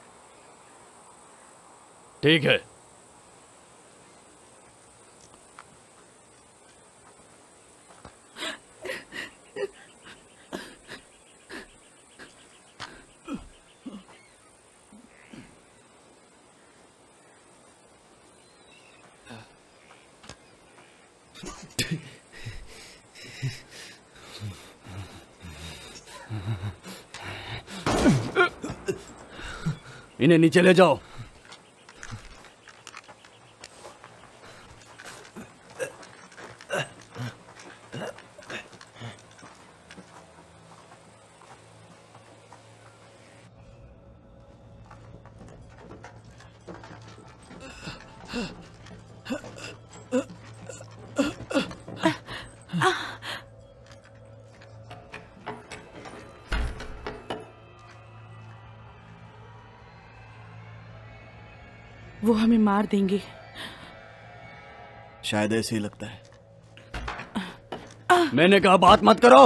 ठीक है। इन्हें नीचे ले जाओ। वो हमें मार देंगे। शायद ऐसे ही लगता है। मैंने कहा बात मत करो।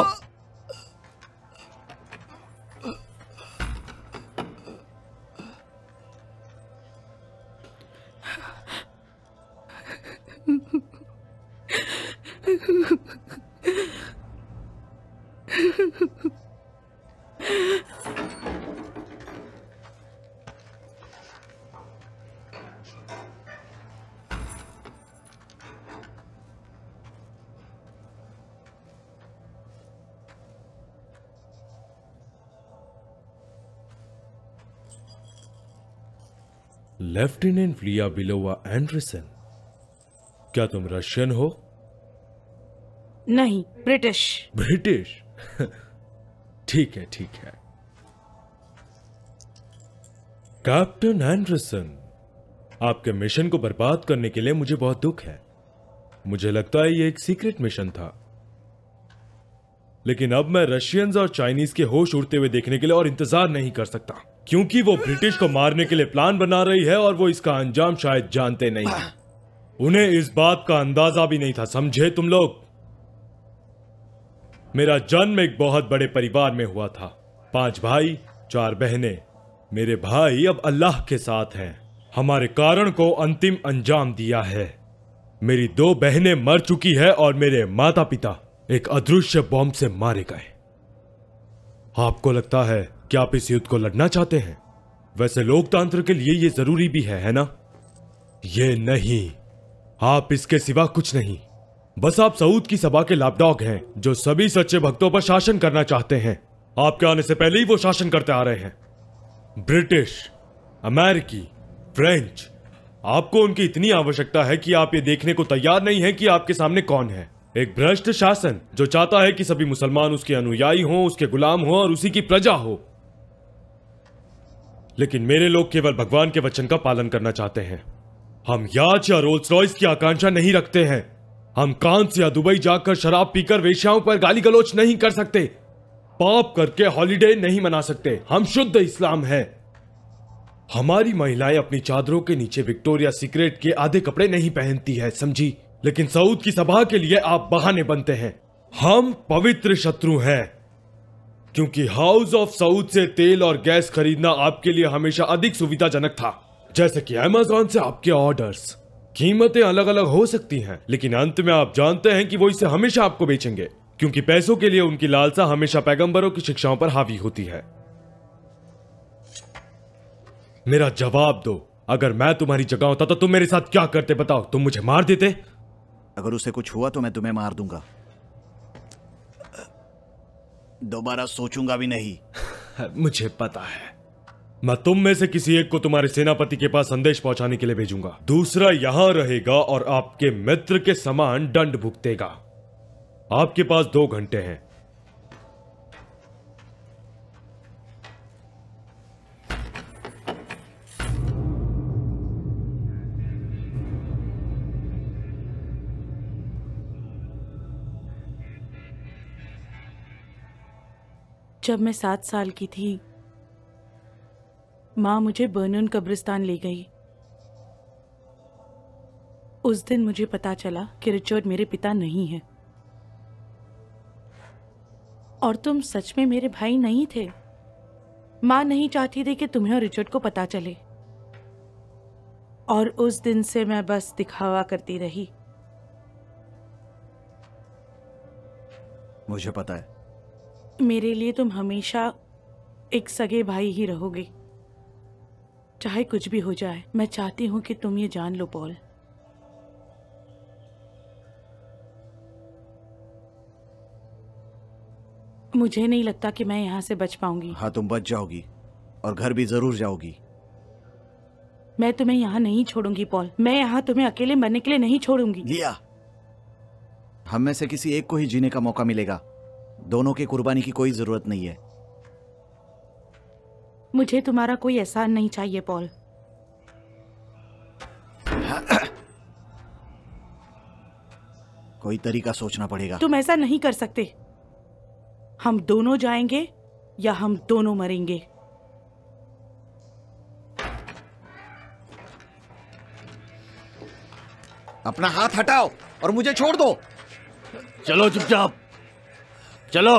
लेफ्टिनेंट लिया बिलोवा एंडरसन, क्या तुम रशियन हो? नहीं, ब्रिटिश। ब्रिटिश? ठीक है ठीक है। कैप्टन एंडरसन, आपके मिशन को बर्बाद करने के लिए मुझे बहुत दुख है। मुझे लगता है ये एक सीक्रेट मिशन था, लेकिन अब मैं रशियंस और चाइनीज के होश उड़ते हुए देखने के लिए और इंतजार नहीं कर सकता, क्योंकि वो ब्रिटिश को मारने के लिए प्लान बना रही है और वो इसका अंजाम शायद जानते नहीं हैं। उन्हें इस बात का अंदाजा भी नहीं था, समझे तुम लोग? मेरा जन्म एक बहुत बड़े परिवार में हुआ था, पांच भाई, चार बहनें। मेरे भाई अब अल्लाह के साथ हैं, हमारे कारण को अंतिम अंजाम दिया है। मेरी दो बहनें मर चुकी है और मेरे माता पिता एक अदृश्य बॉम्ब से मारे गए। आपको लगता है कि आप इस युद्ध को लड़ना चाहते हैं? वैसे लोकतंत्र के लिए यह जरूरी भी है, है ना? ये नहीं, आप इसके सिवा कुछ नहीं। बस आप सऊद की सभा के लैपडॉग हैं जो सभी सच्चे भक्तों पर शासन करना चाहते हैं। आपके आने से पहले ही वो शासन करते आ रहे हैं। ब्रिटिश, अमेरिकी, फ्रेंच, आपको उनकी इतनी आवश्यकता है कि आप ये देखने को तैयार नहीं हैं कि आपके सामने कौन है। एक भ्रष्ट शासन जो चाहता है कि सभी मुसलमान उसके अनुयायी हों, उसके गुलाम हों और उसी की प्रजा हो। लेकिन मेरे लोग केवल भगवान के वचन का पालन करना चाहते हैं। हम याच या रोल्स रॉयस की आकांक्षा नहीं रखते हैं। हम कांस या दुबई जाकर शराब पीकर वेश्याओं पर गाली गलौच नहीं कर सकते, पाप करके हॉलिडे नहीं मना सकते। हम शुद्ध इस्लाम है। हमारी महिलाएं अपनी चादरों के नीचे विक्टोरिया सीक्रेट के आधे कपड़े नहीं पहनती है, समझी? लेकिन सऊद की सभा के लिए आप बहाने बनते हैं। हम पवित्र शत्रु हैं, क्योंकि हाउस ऑफ सऊद से तेल और गैस खरीदना आपके लिए हमेशा अधिक सुविधाजनक था। जैसे कि अमेज़न से आपके ऑर्डर्स। कीमतें अलग अलग हो सकती हैं, लेकिन अंत में आप जानते हैं कि वो इसे हमेशा आपको बेचेंगे, क्योंकि पैसों के लिए उनकी लालसा हमेशा पैगंबरों की शिक्षाओं पर हावी होती है। मेरा जवाब दो, अगर मैं तुम्हारी जगह होता तो तुम मेरे साथ क्या करते बताओ? तुम मुझे मार देते? अगर उसे कुछ हुआ तो मैं तुम्हें मार दूंगा, दोबारा सोचूंगा भी नहीं। मुझे पता है। मैं तुम में से किसी एक को तुम्हारे सेनापति के पास संदेश पहुंचाने के लिए भेजूंगा, दूसरा यहां रहेगा और आपके मित्र के समान दंड भुगतेगा। आपके पास दो घंटे हैं। जब मैं सात साल की थी, माँ मुझे बर्नन कब्रिस्तान ले गई। उस दिन मुझे पता चला कि रिचर्ड मेरे पिता नहीं है, और तुम सच में मेरे भाई नहीं थे। माँ नहीं चाहती थी कि तुम्हें और रिचर्ड को पता चले, और उस दिन से मैं बस दिखावा करती रही। मुझे पता है। मेरे लिए तुम हमेशा एक सगे भाई ही रहोगे, चाहे कुछ भी हो जाए। मैं चाहती हूं कि तुम ये जान लो पॉल। मुझे नहीं लगता कि मैं यहां से बच पाऊंगी। हाँ, तुम बच जाओगी और घर भी जरूर जाओगी। मैं तुम्हें यहाँ नहीं छोड़ूंगी पॉल। मैं यहाँ तुम्हें अकेले मरने के लिए नहीं छोड़ूंगी। लिया, हम में से किसी एक को ही जीने का मौका मिलेगा। दोनों की कुर्बानी की कोई जरूरत नहीं है। मुझे तुम्हारा कोई एहसान नहीं चाहिए पॉल। कोई तरीका सोचना पड़ेगा। तुम ऐसा नहीं कर सकते। हम दोनों जाएंगे या हम दोनों मरेंगे। अपना हाथ हटाओ और मुझे छोड़ दो। चलो चुपचाप चलो।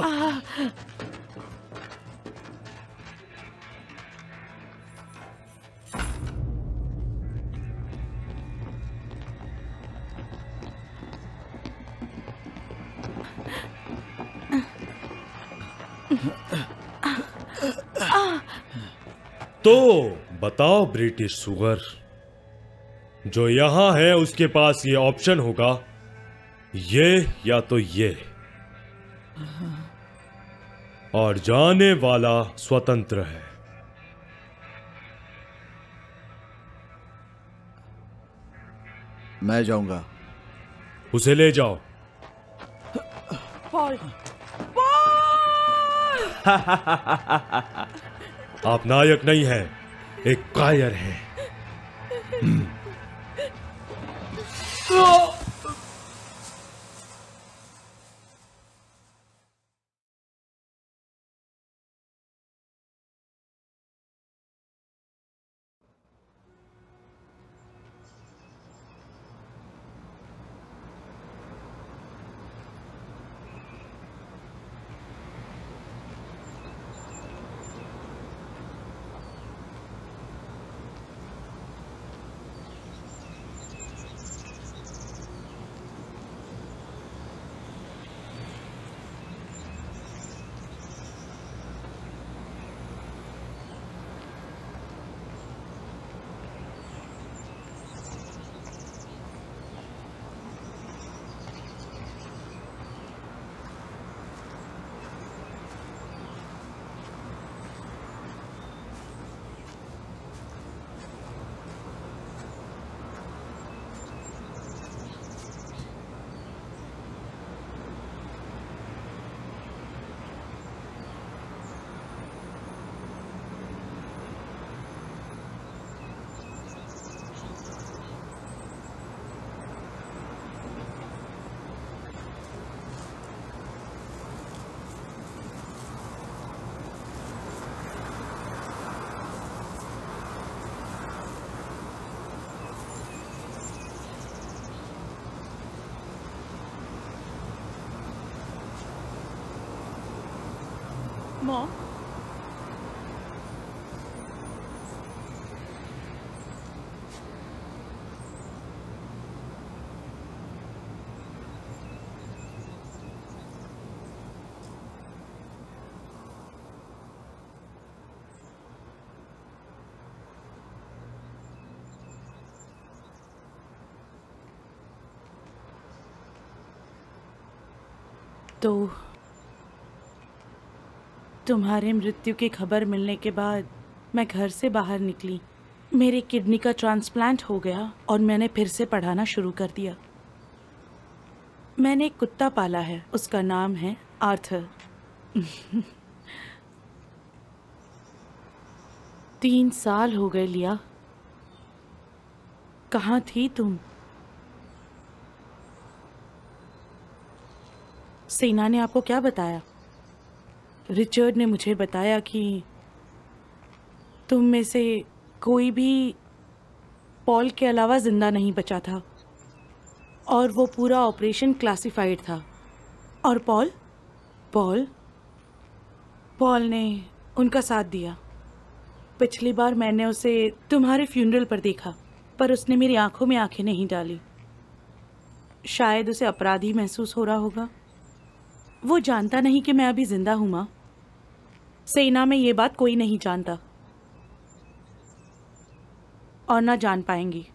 तो बताओ ब्रिटिश सुगर, जो यहां है उसके पास ये ऑप्शन होगा, ये या तो ये, और जाने वाला स्वतंत्र है। मैं जाऊंगा। उसे ले जाओ। पॉल, आप नायक नहीं हैं, एक कायर हैं। मॉम, तो तुम्हारे मृत्यु की खबर मिलने के बाद मैं घर से बाहर निकली। मेरी किडनी का ट्रांसप्लांट हो गया और मैंने फिर से पढ़ाना शुरू कर दिया। मैंने एक कुत्ता पाला है, उसका नाम है आर्थर। तीन साल हो गए लिया, कहाँ थी तुम? सेना ने आपको क्या बताया? रिचर्ड ने मुझे बताया कि तुम में से कोई भी पॉल के अलावा जिंदा नहीं बचा था और वो पूरा ऑपरेशन क्लासिफाइड था। और पॉल पॉल पॉल ने उनका साथ दिया। पिछली बार मैंने उसे तुम्हारे फ्यूनरल पर देखा, पर उसने मेरी आंखों में आंखें नहीं डाली। शायद उसे अपराधी महसूस हो रहा होगा। वो जानता नहीं कि मैं अभी जिंदा हूं माँ। सेना में ये बात कोई नहीं जानता और ना जान पाएंगी।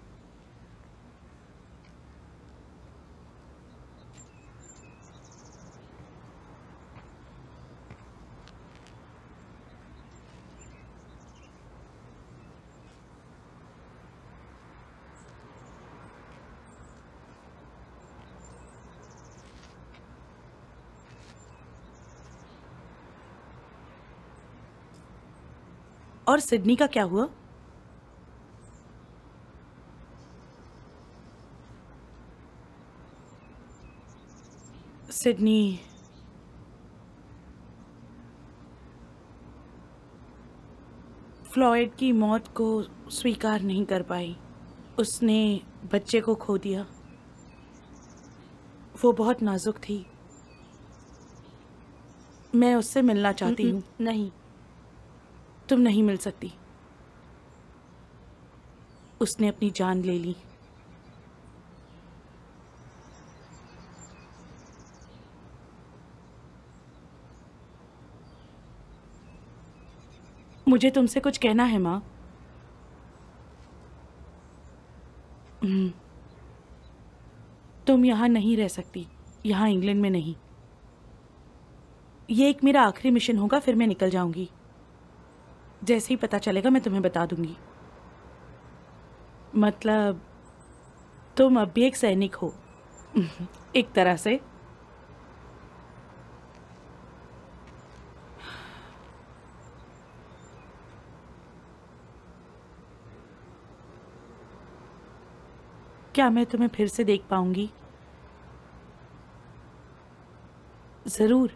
और सिडनी का क्या हुआ? सिडनी फ्लॉयड की मौत को स्वीकार नहीं कर पाई। उसने बच्चे को खो दिया। वो बहुत नाजुक थी। मैं उससे मिलना चाहती हूँ। नहीं, तुम नहीं मिल सकती। उसने अपनी जान ले ली। मुझे तुमसे कुछ कहना है माँ। तुम यहाँ नहीं रह सकती, यहाँ इंग्लैंड में नहीं। ये एक मेरा आखिरी मिशन होगा, फिर मैं निकल जाऊंगी। जैसे ही पता चलेगा मैं तुम्हें बता दूंगी। मतलब तुम अब भी एक सैनिक हो, एक तरह से। क्या मैं तुम्हें फिर से देख पाऊंगी? जरूर।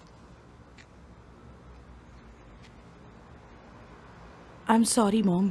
I am sorry mom.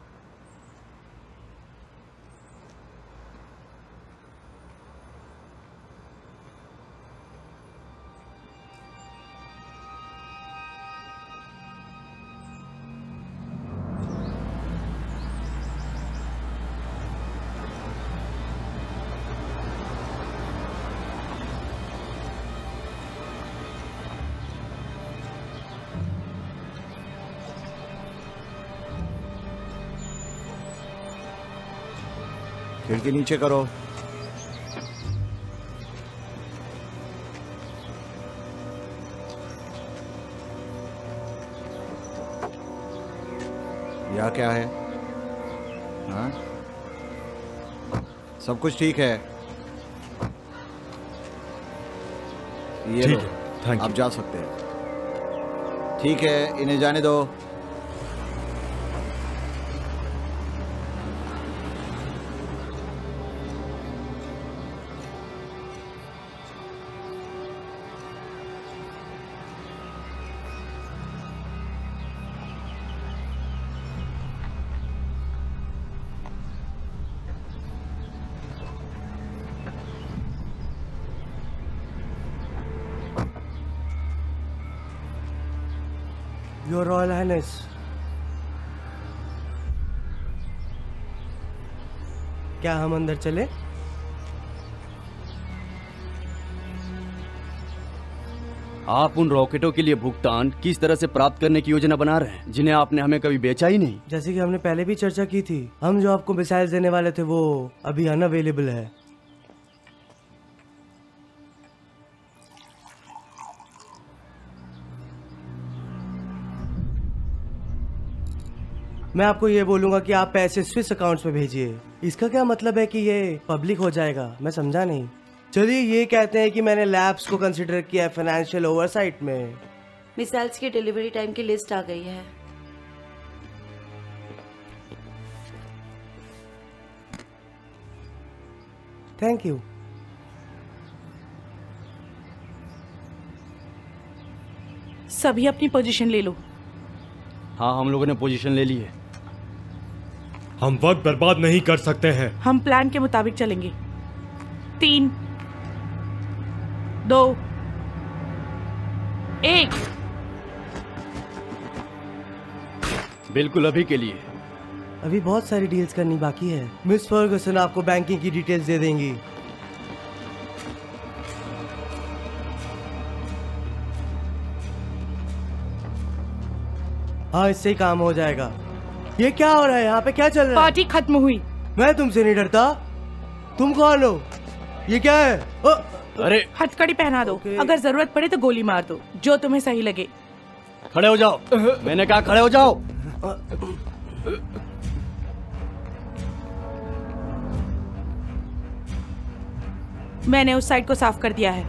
खिड़की नीचे करो। यह क्या है? हाँ? सब कुछ ठीक है? ये ठीक लो, है, थैंक आप यू। जा सकते हैं। ठीक है, इन्हें जाने दो। योर रॉयल हाइनेस, क्या हम अंदर चले? आप उन रॉकेटों के लिए भुगतान किस तरह से प्राप्त करने की योजना बना रहे हैं जिन्हें आपने हमें कभी बेचा ही नहीं? जैसे कि हमने पहले भी चर्चा की थी, हम जो आपको मिसाइल देने वाले थे वो अभी अनअवेलेबल है। मैं आपको ये बोलूंगा कि आप पैसे स्विस अकाउंट्स में भेजिए। इसका क्या मतलब है कि ये पब्लिक हो जाएगा? मैं समझा नहीं। चलिए, ये कहते हैं कि मैंने लैब्स को कंसिडर किया है फाइनेंशियल ओवरसाइट में। मिसाइल्स की डिलीवरी टाइम की लिस्ट आ गई है। Thank you. सभी अपनी पोजीशन ले लो। हाँ, हम लोगों ने पोजीशन ले ली है। हम वक्त बर्बाद नहीं कर सकते हैं। हम प्लान के मुताबिक चलेंगे। तीन, दो, एक। बिल्कुल अभी के लिए। अभी बहुत सारी डील्स करनी बाकी है। मिस फर्गसन आपको बैंकिंग की डिटेल्स दे देंगी। हाँ, इससे ही काम हो जाएगा। ये क्या हो रहा है यहाँ पे? क्या चल रहा है? पार्टी खत्म हुई। मैं तुमसे नहीं डरता। तुम कौन हो? ये क्या है? ओ, अरे हथकड़ी पहना दो। Okay. अगर जरूरत पड़े तो गोली मार दो, जो तुम्हें सही लगे। खड़े हो जाओ। मैंने कहा खड़े हो जाओ। मैंने उस साइड को साफ कर दिया है।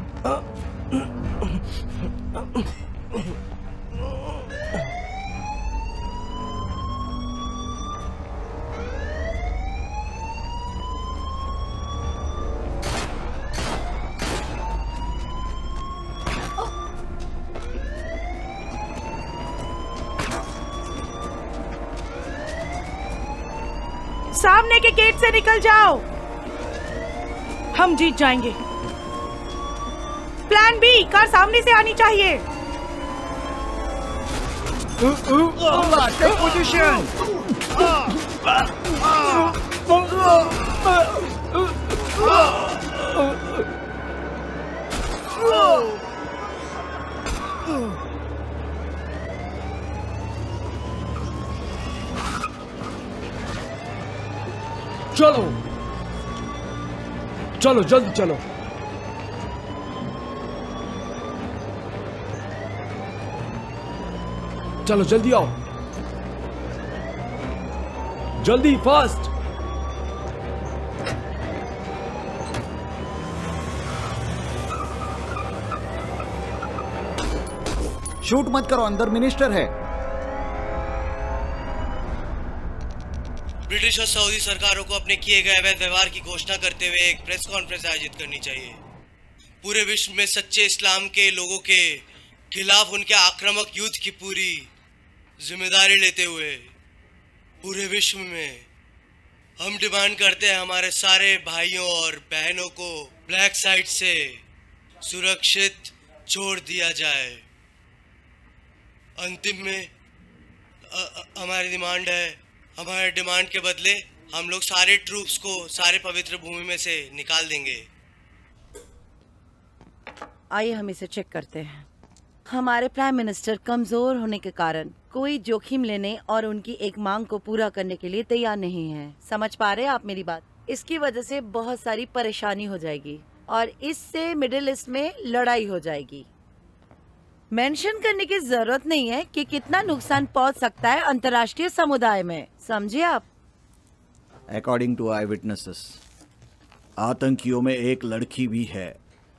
सामने के गेट से निकल जाओ। हम जीत जाएंगे। प्लान बी, कार सामने से आनी चाहिए। Take position. चलो चलो जल्दी चलो। चलो जल्दी आओ, जल्दी फास्ट। शूट मत करो, अंदर मिनिस्टर है। ब्रिटिश और सऊदी सरकारों को अपने किए गए अवैध व्यवहार की घोषणा करते हुए एक प्रेस कॉन्फ्रेंस आयोजित करनी चाहिए। पूरे विश्व में सच्चे इस्लाम के लोगों के खिलाफ उनके आक्रामक युद्ध की पूरी जिम्मेदारी लेते हुए पूरे विश्व में हम डिमांड करते हैं हमारे सारे भाइयों और बहनों को ब्लैक साइट से सुरक्षित छोड़ दिया जाए। अंतिम में अ, अ, हमारी डिमांड है, हमारे डिमांड के बदले हम लोग सारे ट्रूप्स को सारे पवित्र भूमि में से निकाल देंगे। आइए हम इसे चेक करते हैं। हमारे प्राइम मिनिस्टर कमजोर होने के कारण कोई जोखिम लेने और उनकी एक मांग को पूरा करने के लिए तैयार नहीं है। समझ पा रहे हैं आप मेरी बात? इसकी वजह से बहुत सारी परेशानी हो जाएगी और इससे मिडिल ईस्ट में लड़ाई हो जाएगी। मेंशन करने की जरूरत नहीं है कि कितना नुकसान पहुंच सकता है अंतर्राष्ट्रीय समुदाय में, समझे आप? अकॉर्डिंग टू आई विटनेसेस, आतंकियों में एक लड़की भी है।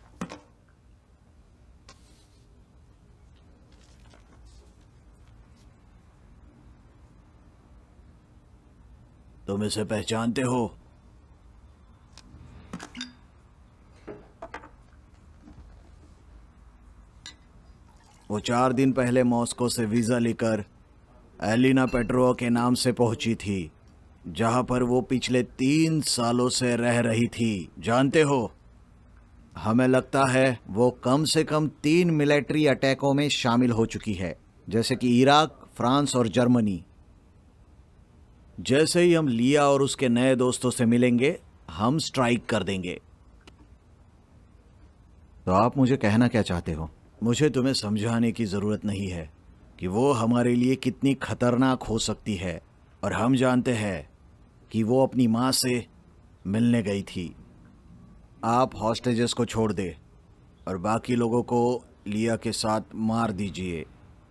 तुम इसे पहचानते हो? वो चार दिन पहले मॉस्को से वीजा लेकर एलिना पेट्रोवा के नाम से पहुंची थी, जहां पर वो पिछले तीन सालों से रह रही थी। जानते हो, हमें लगता है वो कम से कम तीन मिलिट्री अटैकों में शामिल हो चुकी है, जैसे कि इराक, फ्रांस और जर्मनी। जैसे ही हम लिया और उसके नए दोस्तों से मिलेंगे, हम स्ट्राइक कर देंगे। तो आप मुझे कहना क्या चाहते हो? मुझे तुम्हें समझाने की जरूरत नहीं है कि वो हमारे लिए कितनी खतरनाक हो सकती है, और हम जानते हैं कि वो अपनी माँ से मिलने गई थी। आप हॉस्टेजेस को छोड़ दे और बाकी लोगों को लिया के साथ मार दीजिए।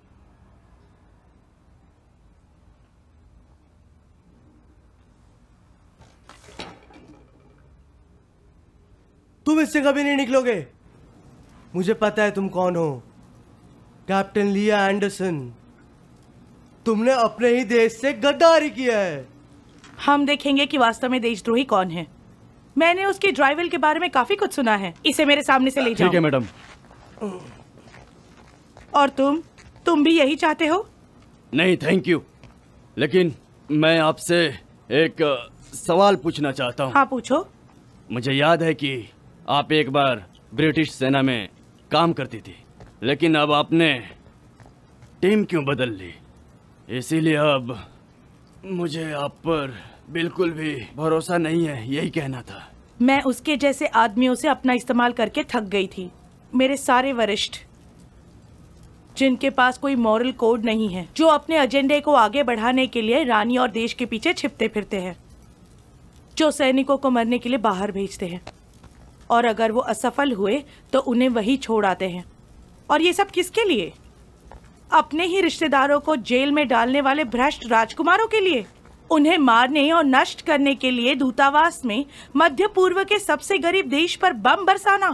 तुम इससे कभी नहीं निकलोगे। मुझे पता है तुम कौन हो, कैप्टन लिया एंडरसन। तुमने अपने ही देश से गद्दारी किया है। हम देखेंगे कि वास्तव में देशद्रोही कौन है। मैंने उसकी ड्राइवल के बारे में काफी कुछ सुना है। इसे मेरे सामने से ले जाओ। ठीक है मैडम। और तुम तुम भी यही चाहते हो? नहीं थैंक यू, लेकिन मैं आपसे एक सवाल पूछना चाहता हूँ। हाँ पूछो। मुझे याद है कि आप एक बार ब्रिटिश सेना में काम करती थी, लेकिन अब आपने टीम क्यों बदल ली? इसीलिए अब मुझे आप पर बिल्कुल भी भरोसा नहीं है, यही कहना था। मैं उसके जैसे आदमियों से अपना इस्तेमाल करके थक गई थी। मेरे सारे वरिष्ठ, जिनके पास कोई मॉरल कोड नहीं है, जो अपने एजेंडे को आगे बढ़ाने के लिए रानी और देश के पीछे छिपते फिरते हैं, जो सैनिकों को मरने के लिए बाहर भेजते हैं, और अगर वो असफल हुए तो उन्हें वही छोड़ आते हैं। और ये सब किसके लिए? अपने ही रिश्तेदारों को जेल में डालने वाले भ्रष्ट राजकुमारों के लिए। उन्हें मारने और नष्ट करने के लिए दूतावास में मध्य पूर्व के सबसे गरीब देश पर बम बरसाना।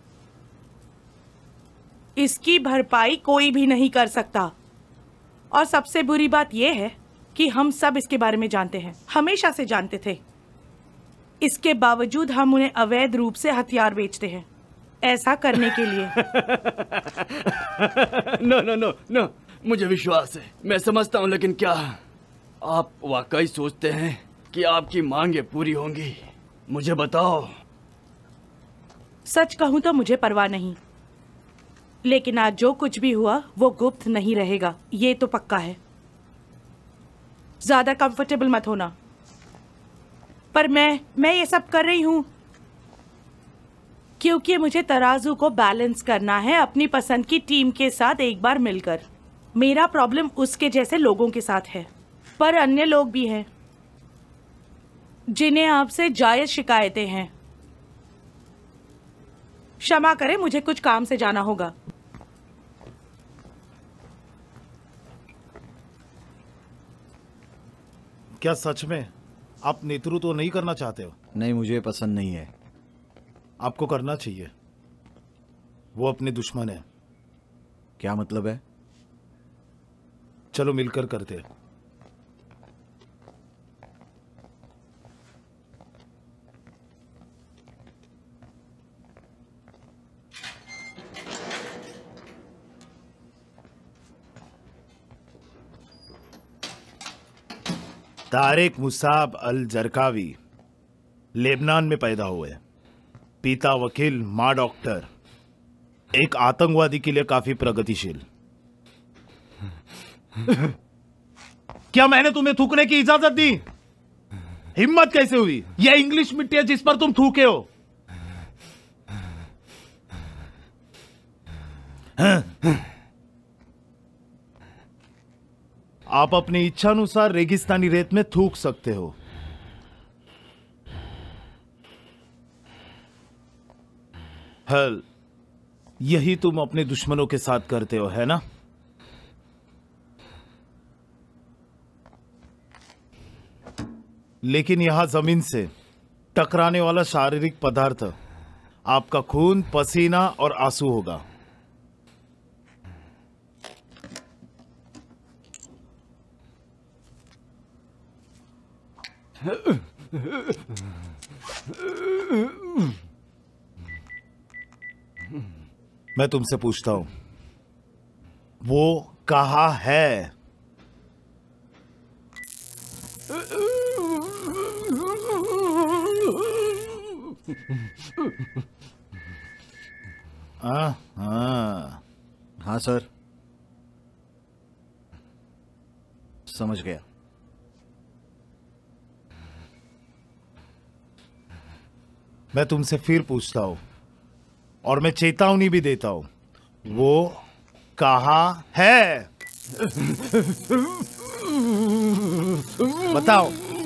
इसकी भरपाई कोई भी नहीं कर सकता। और सबसे बुरी बात यह है कि हम सब इसके बारे में जानते हैं, हमेशा से जानते थे। इसके बावजूद हम उन्हें अवैध रूप से हथियार बेचते हैं, ऐसा करने के लिए। नो नो नो नो, मुझे विश्वास है, मैं समझता हूँ, लेकिन क्या आप वाकई सोचते हैं कि आपकी मांगें पूरी होंगी? मुझे बताओ। सच कहूँ तो मुझे परवाह नहीं, लेकिन आज जो कुछ भी हुआ वो गुप्त नहीं रहेगा, ये तो पक्का है। ज्यादा कंफर्टेबल मत होना। पर मैं मैं ये सब कर रही हूँ क्योंकि मुझे तराजू को बैलेंस करना है अपनी पसंद की टीम के साथ एक बार मिलकर। मेरा प्रॉब्लम उसके जैसे लोगों के साथ है, पर अन्य लोग भी हैं जिन्हें आपसे जायज शिकायतें हैं। क्षमा करें, मुझे कुछ काम से जाना होगा। क्या सच में आप नेतृत्व तो नहीं करना चाहते हो? नहीं, मुझे पसंद नहीं है। आपको करना चाहिए। वो अपने दुश्मन है। क्या मतलब है? चलो मिलकर करते हैं। Tariq Musab al Zarqawi Lebanon में पैदा हुए। पिता वकील, माँ डॉक्टर। एक आतंकवादी के लिए काफी प्रगतिशील। क्या मैंने तुम्हें थूकने की इजाजत दी? हिम्मत कैसे हुई? यह इंग्लिश मिट्टी है जिस पर तुम थूके हो। आप अपनी इच्छानुसार रेगिस्तानी रेत में थूक सकते हो। हल, यही तुम अपने दुश्मनों के साथ करते हो, है ना? लेकिन यहां जमीन से टकराने वाला शारीरिक पदार्थ आपका खून, पसीना और आंसू होगा। मैं तुमसे पूछता हूं, वो कहाँ है? हाँ हाँ हाँ सर, समझ गया। मैं तुमसे फिर पूछता हूं और मैं चेतावनी भी देता हूं, वो कहाँ है? बताओ।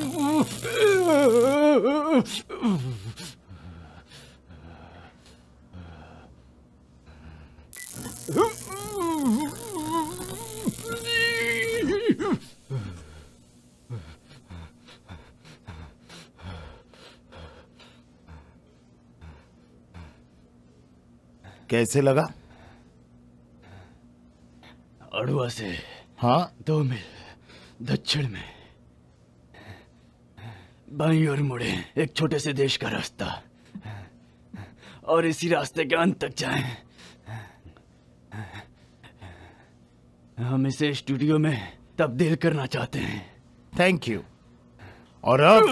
कैसे लगा? अड़ुआ से हाँ, दो मील दक्षिण में बाईं ओर मुड़े एक छोटे से देश का रास्ता और इसी रास्ते के अंत तक जाएं। हम इसे स्टूडियो में तब्दील करना चाहते हैं। Thank you. और अब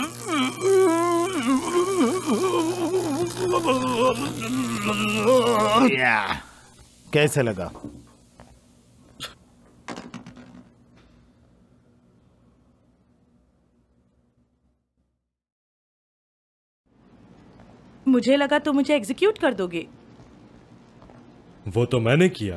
या, कैसे लगा? मुझे लगा तो मुझे एग्जीक्यूट कर दोगे। वो तो मैंने किया।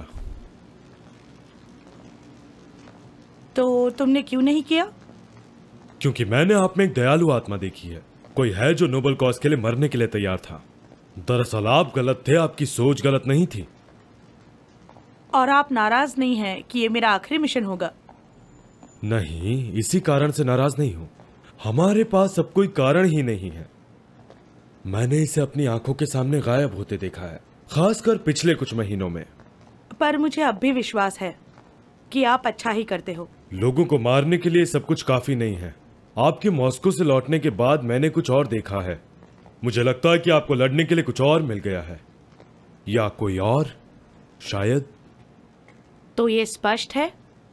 तो तुमने क्यों नहीं किया? क्योंकि मैंने आप में एक दयालु आत्मा देखी है, कोई है जो नोबल कॉज के लिए मरने के लिए तैयार था। दरअसल आप गलत थे, आपकी सोच गलत नहीं थी। और आप नाराज नहीं हैं कि ये मेरा आखिरी मिशन होगा? नहीं, इसी कारण से नाराज नहीं हूं। हमारे पास अब कोई कारण ही नहीं है। मैंने इसे अपनी आंखों के सामने गायब होते देखा है, खासकर पिछले कुछ महीनों में। पर मुझे अब भी विश्वास है कि आप अच्छा ही करते हो। लोगों को मारने के लिए सब कुछ काफी नहीं है। आपके मॉस्को से लौटने के बाद मैंने कुछ और देखा है। मुझे लगता है कि आपको लड़ने के लिए कुछ और मिल गया है, या कोई और शायद। तो ये स्पष्ट है?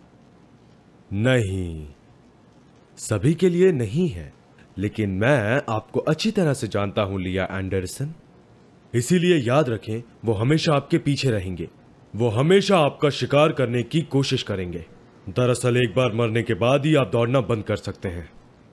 नहीं, सभी के लिए नहीं है, लेकिन मैं आपको अच्छी तरह से जानता हूं लिया एंडरसन। इसीलिए याद रखें, वो हमेशा आपके पीछे रहेंगे। वो हमेशा आपका शिकार करने की कोशिश करेंगे। दरअसल एक बार मरने के बाद ही आप दौड़ना बंद कर सकते हैं।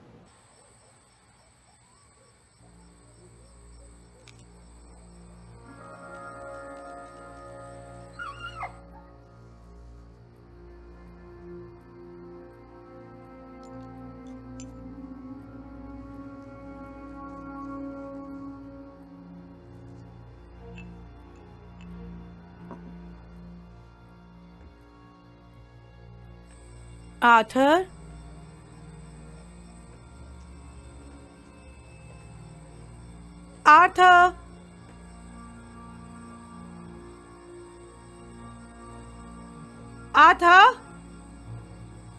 आर्थर, आर्थर, आर्थर,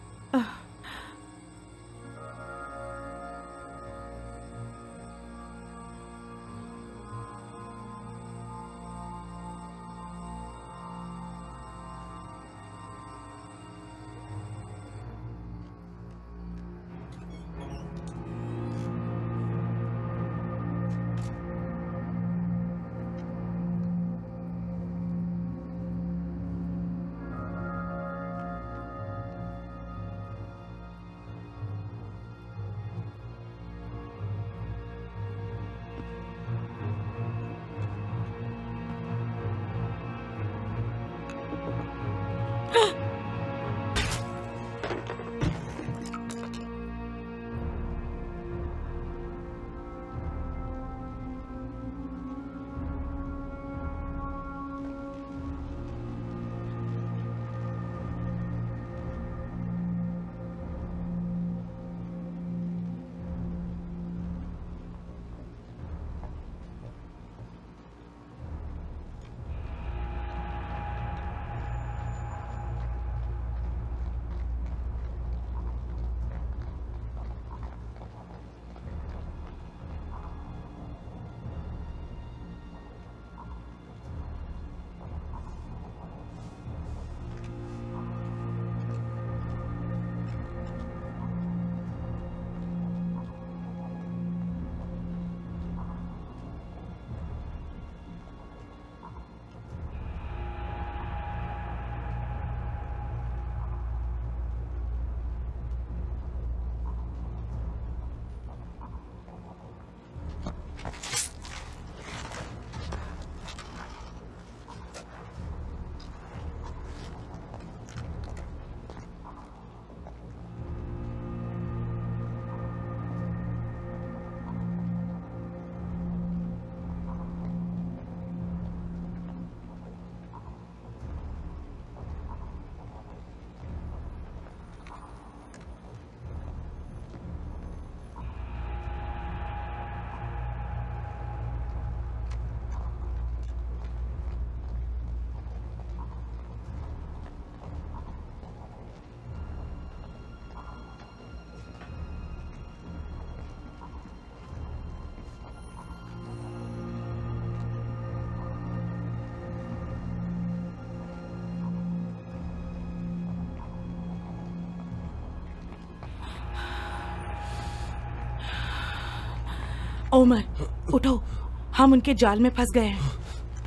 ओमर, उठो, हम उनके जाल में फंस गए हैं।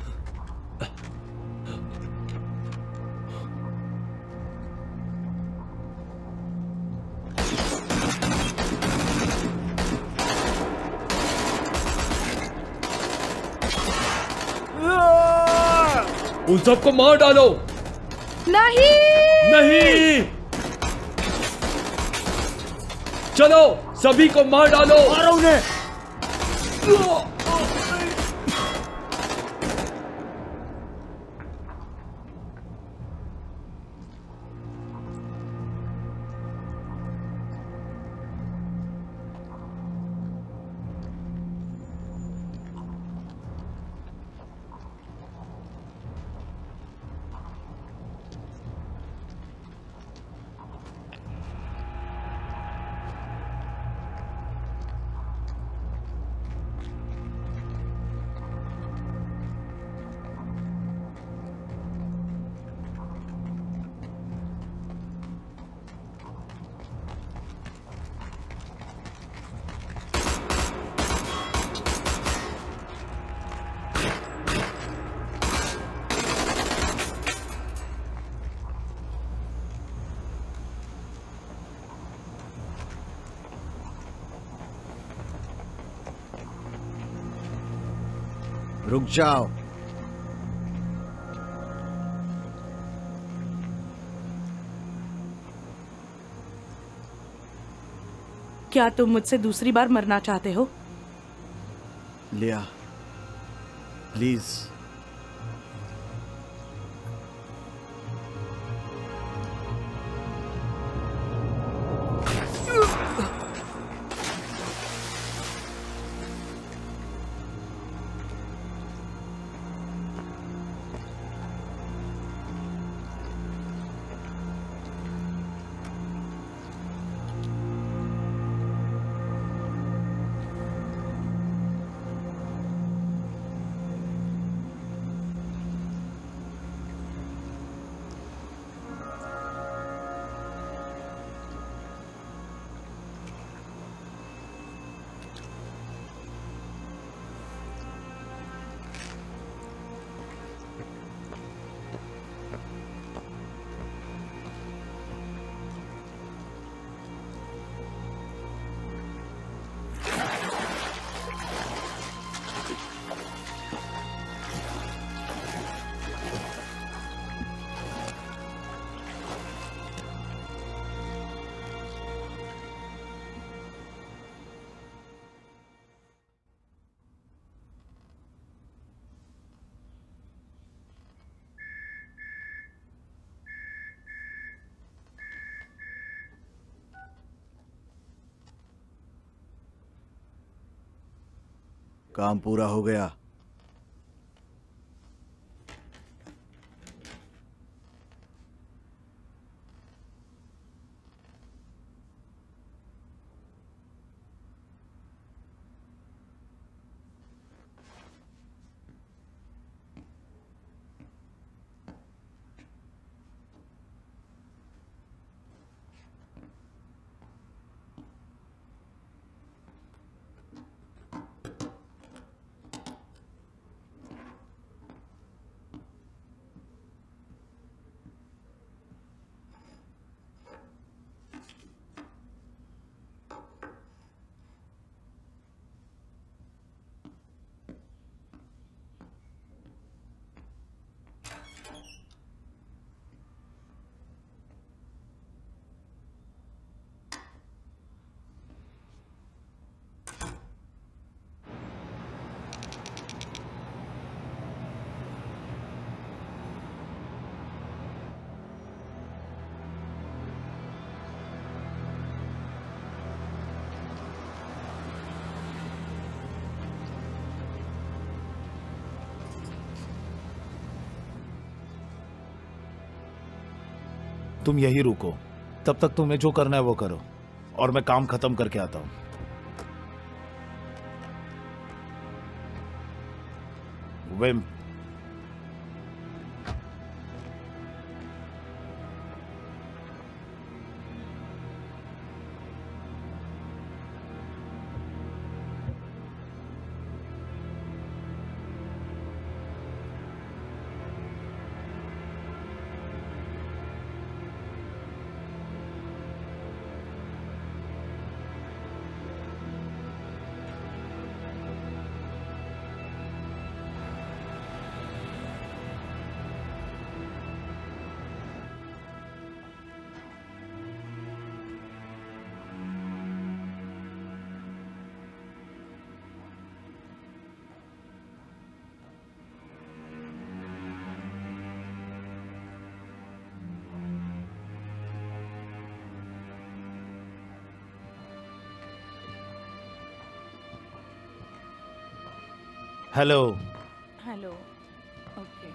उन सबको मार डालो। नहीं नहीं, चलो सभी को मार डालो। मारो उन्हें। रुक जाओ। क्या तुम मुझसे दूसरी बार मरना चाहते हो? लिया, प्लीज। काम पूरा हो गया। तुम यही रुको, तब तक तुम्हें जो करना है वो करो, और मैं काम खत्म करके आता हूं। Wim, hello. हेलो। ओके।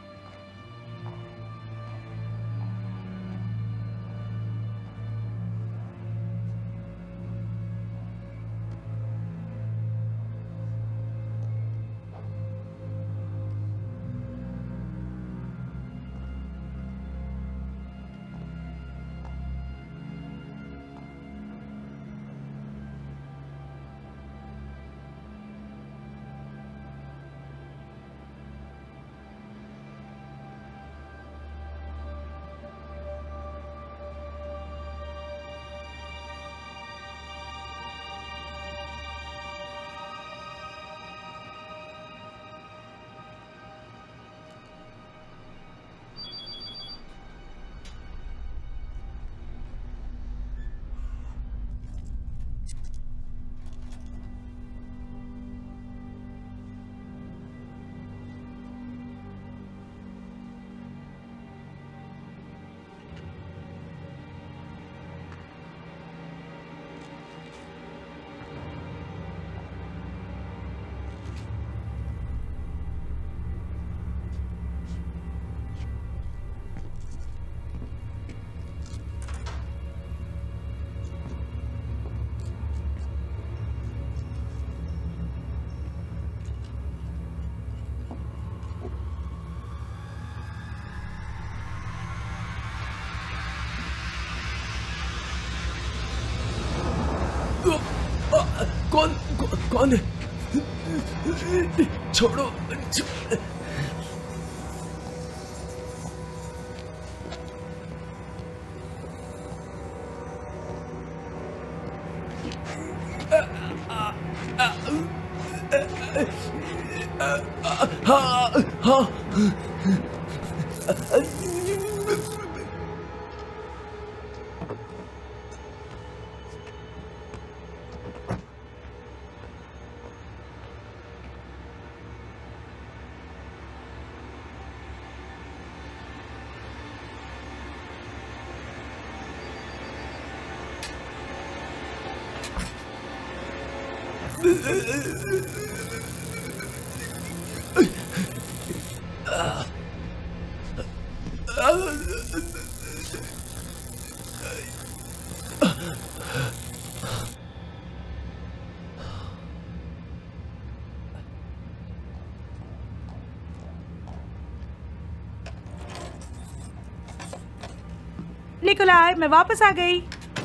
कौन कौन, कौन है? छोड़ो, छो... हाँ हाँ निकोलाई, मैं वापस आ गई।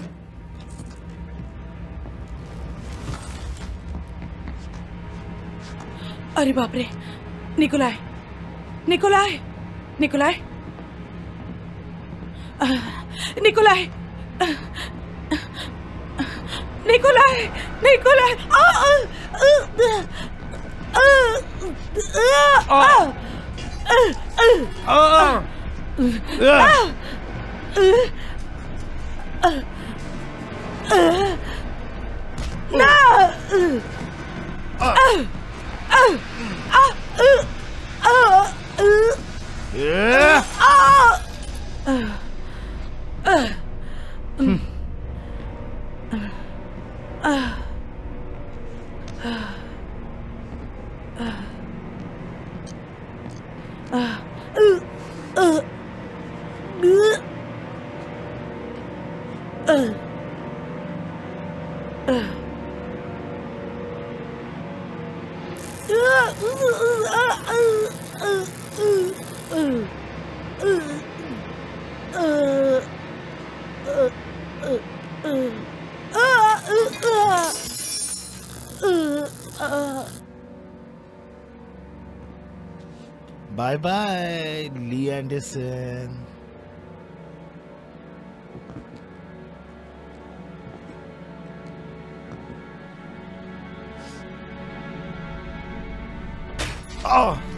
अरे बाप रे, Nikolai, Nikolai, Nikolai, Nikolai, Nikolai, Nikolai, आ, आ, आ, आ, आ, आ, Bye bye, Lee Anderson. Oh!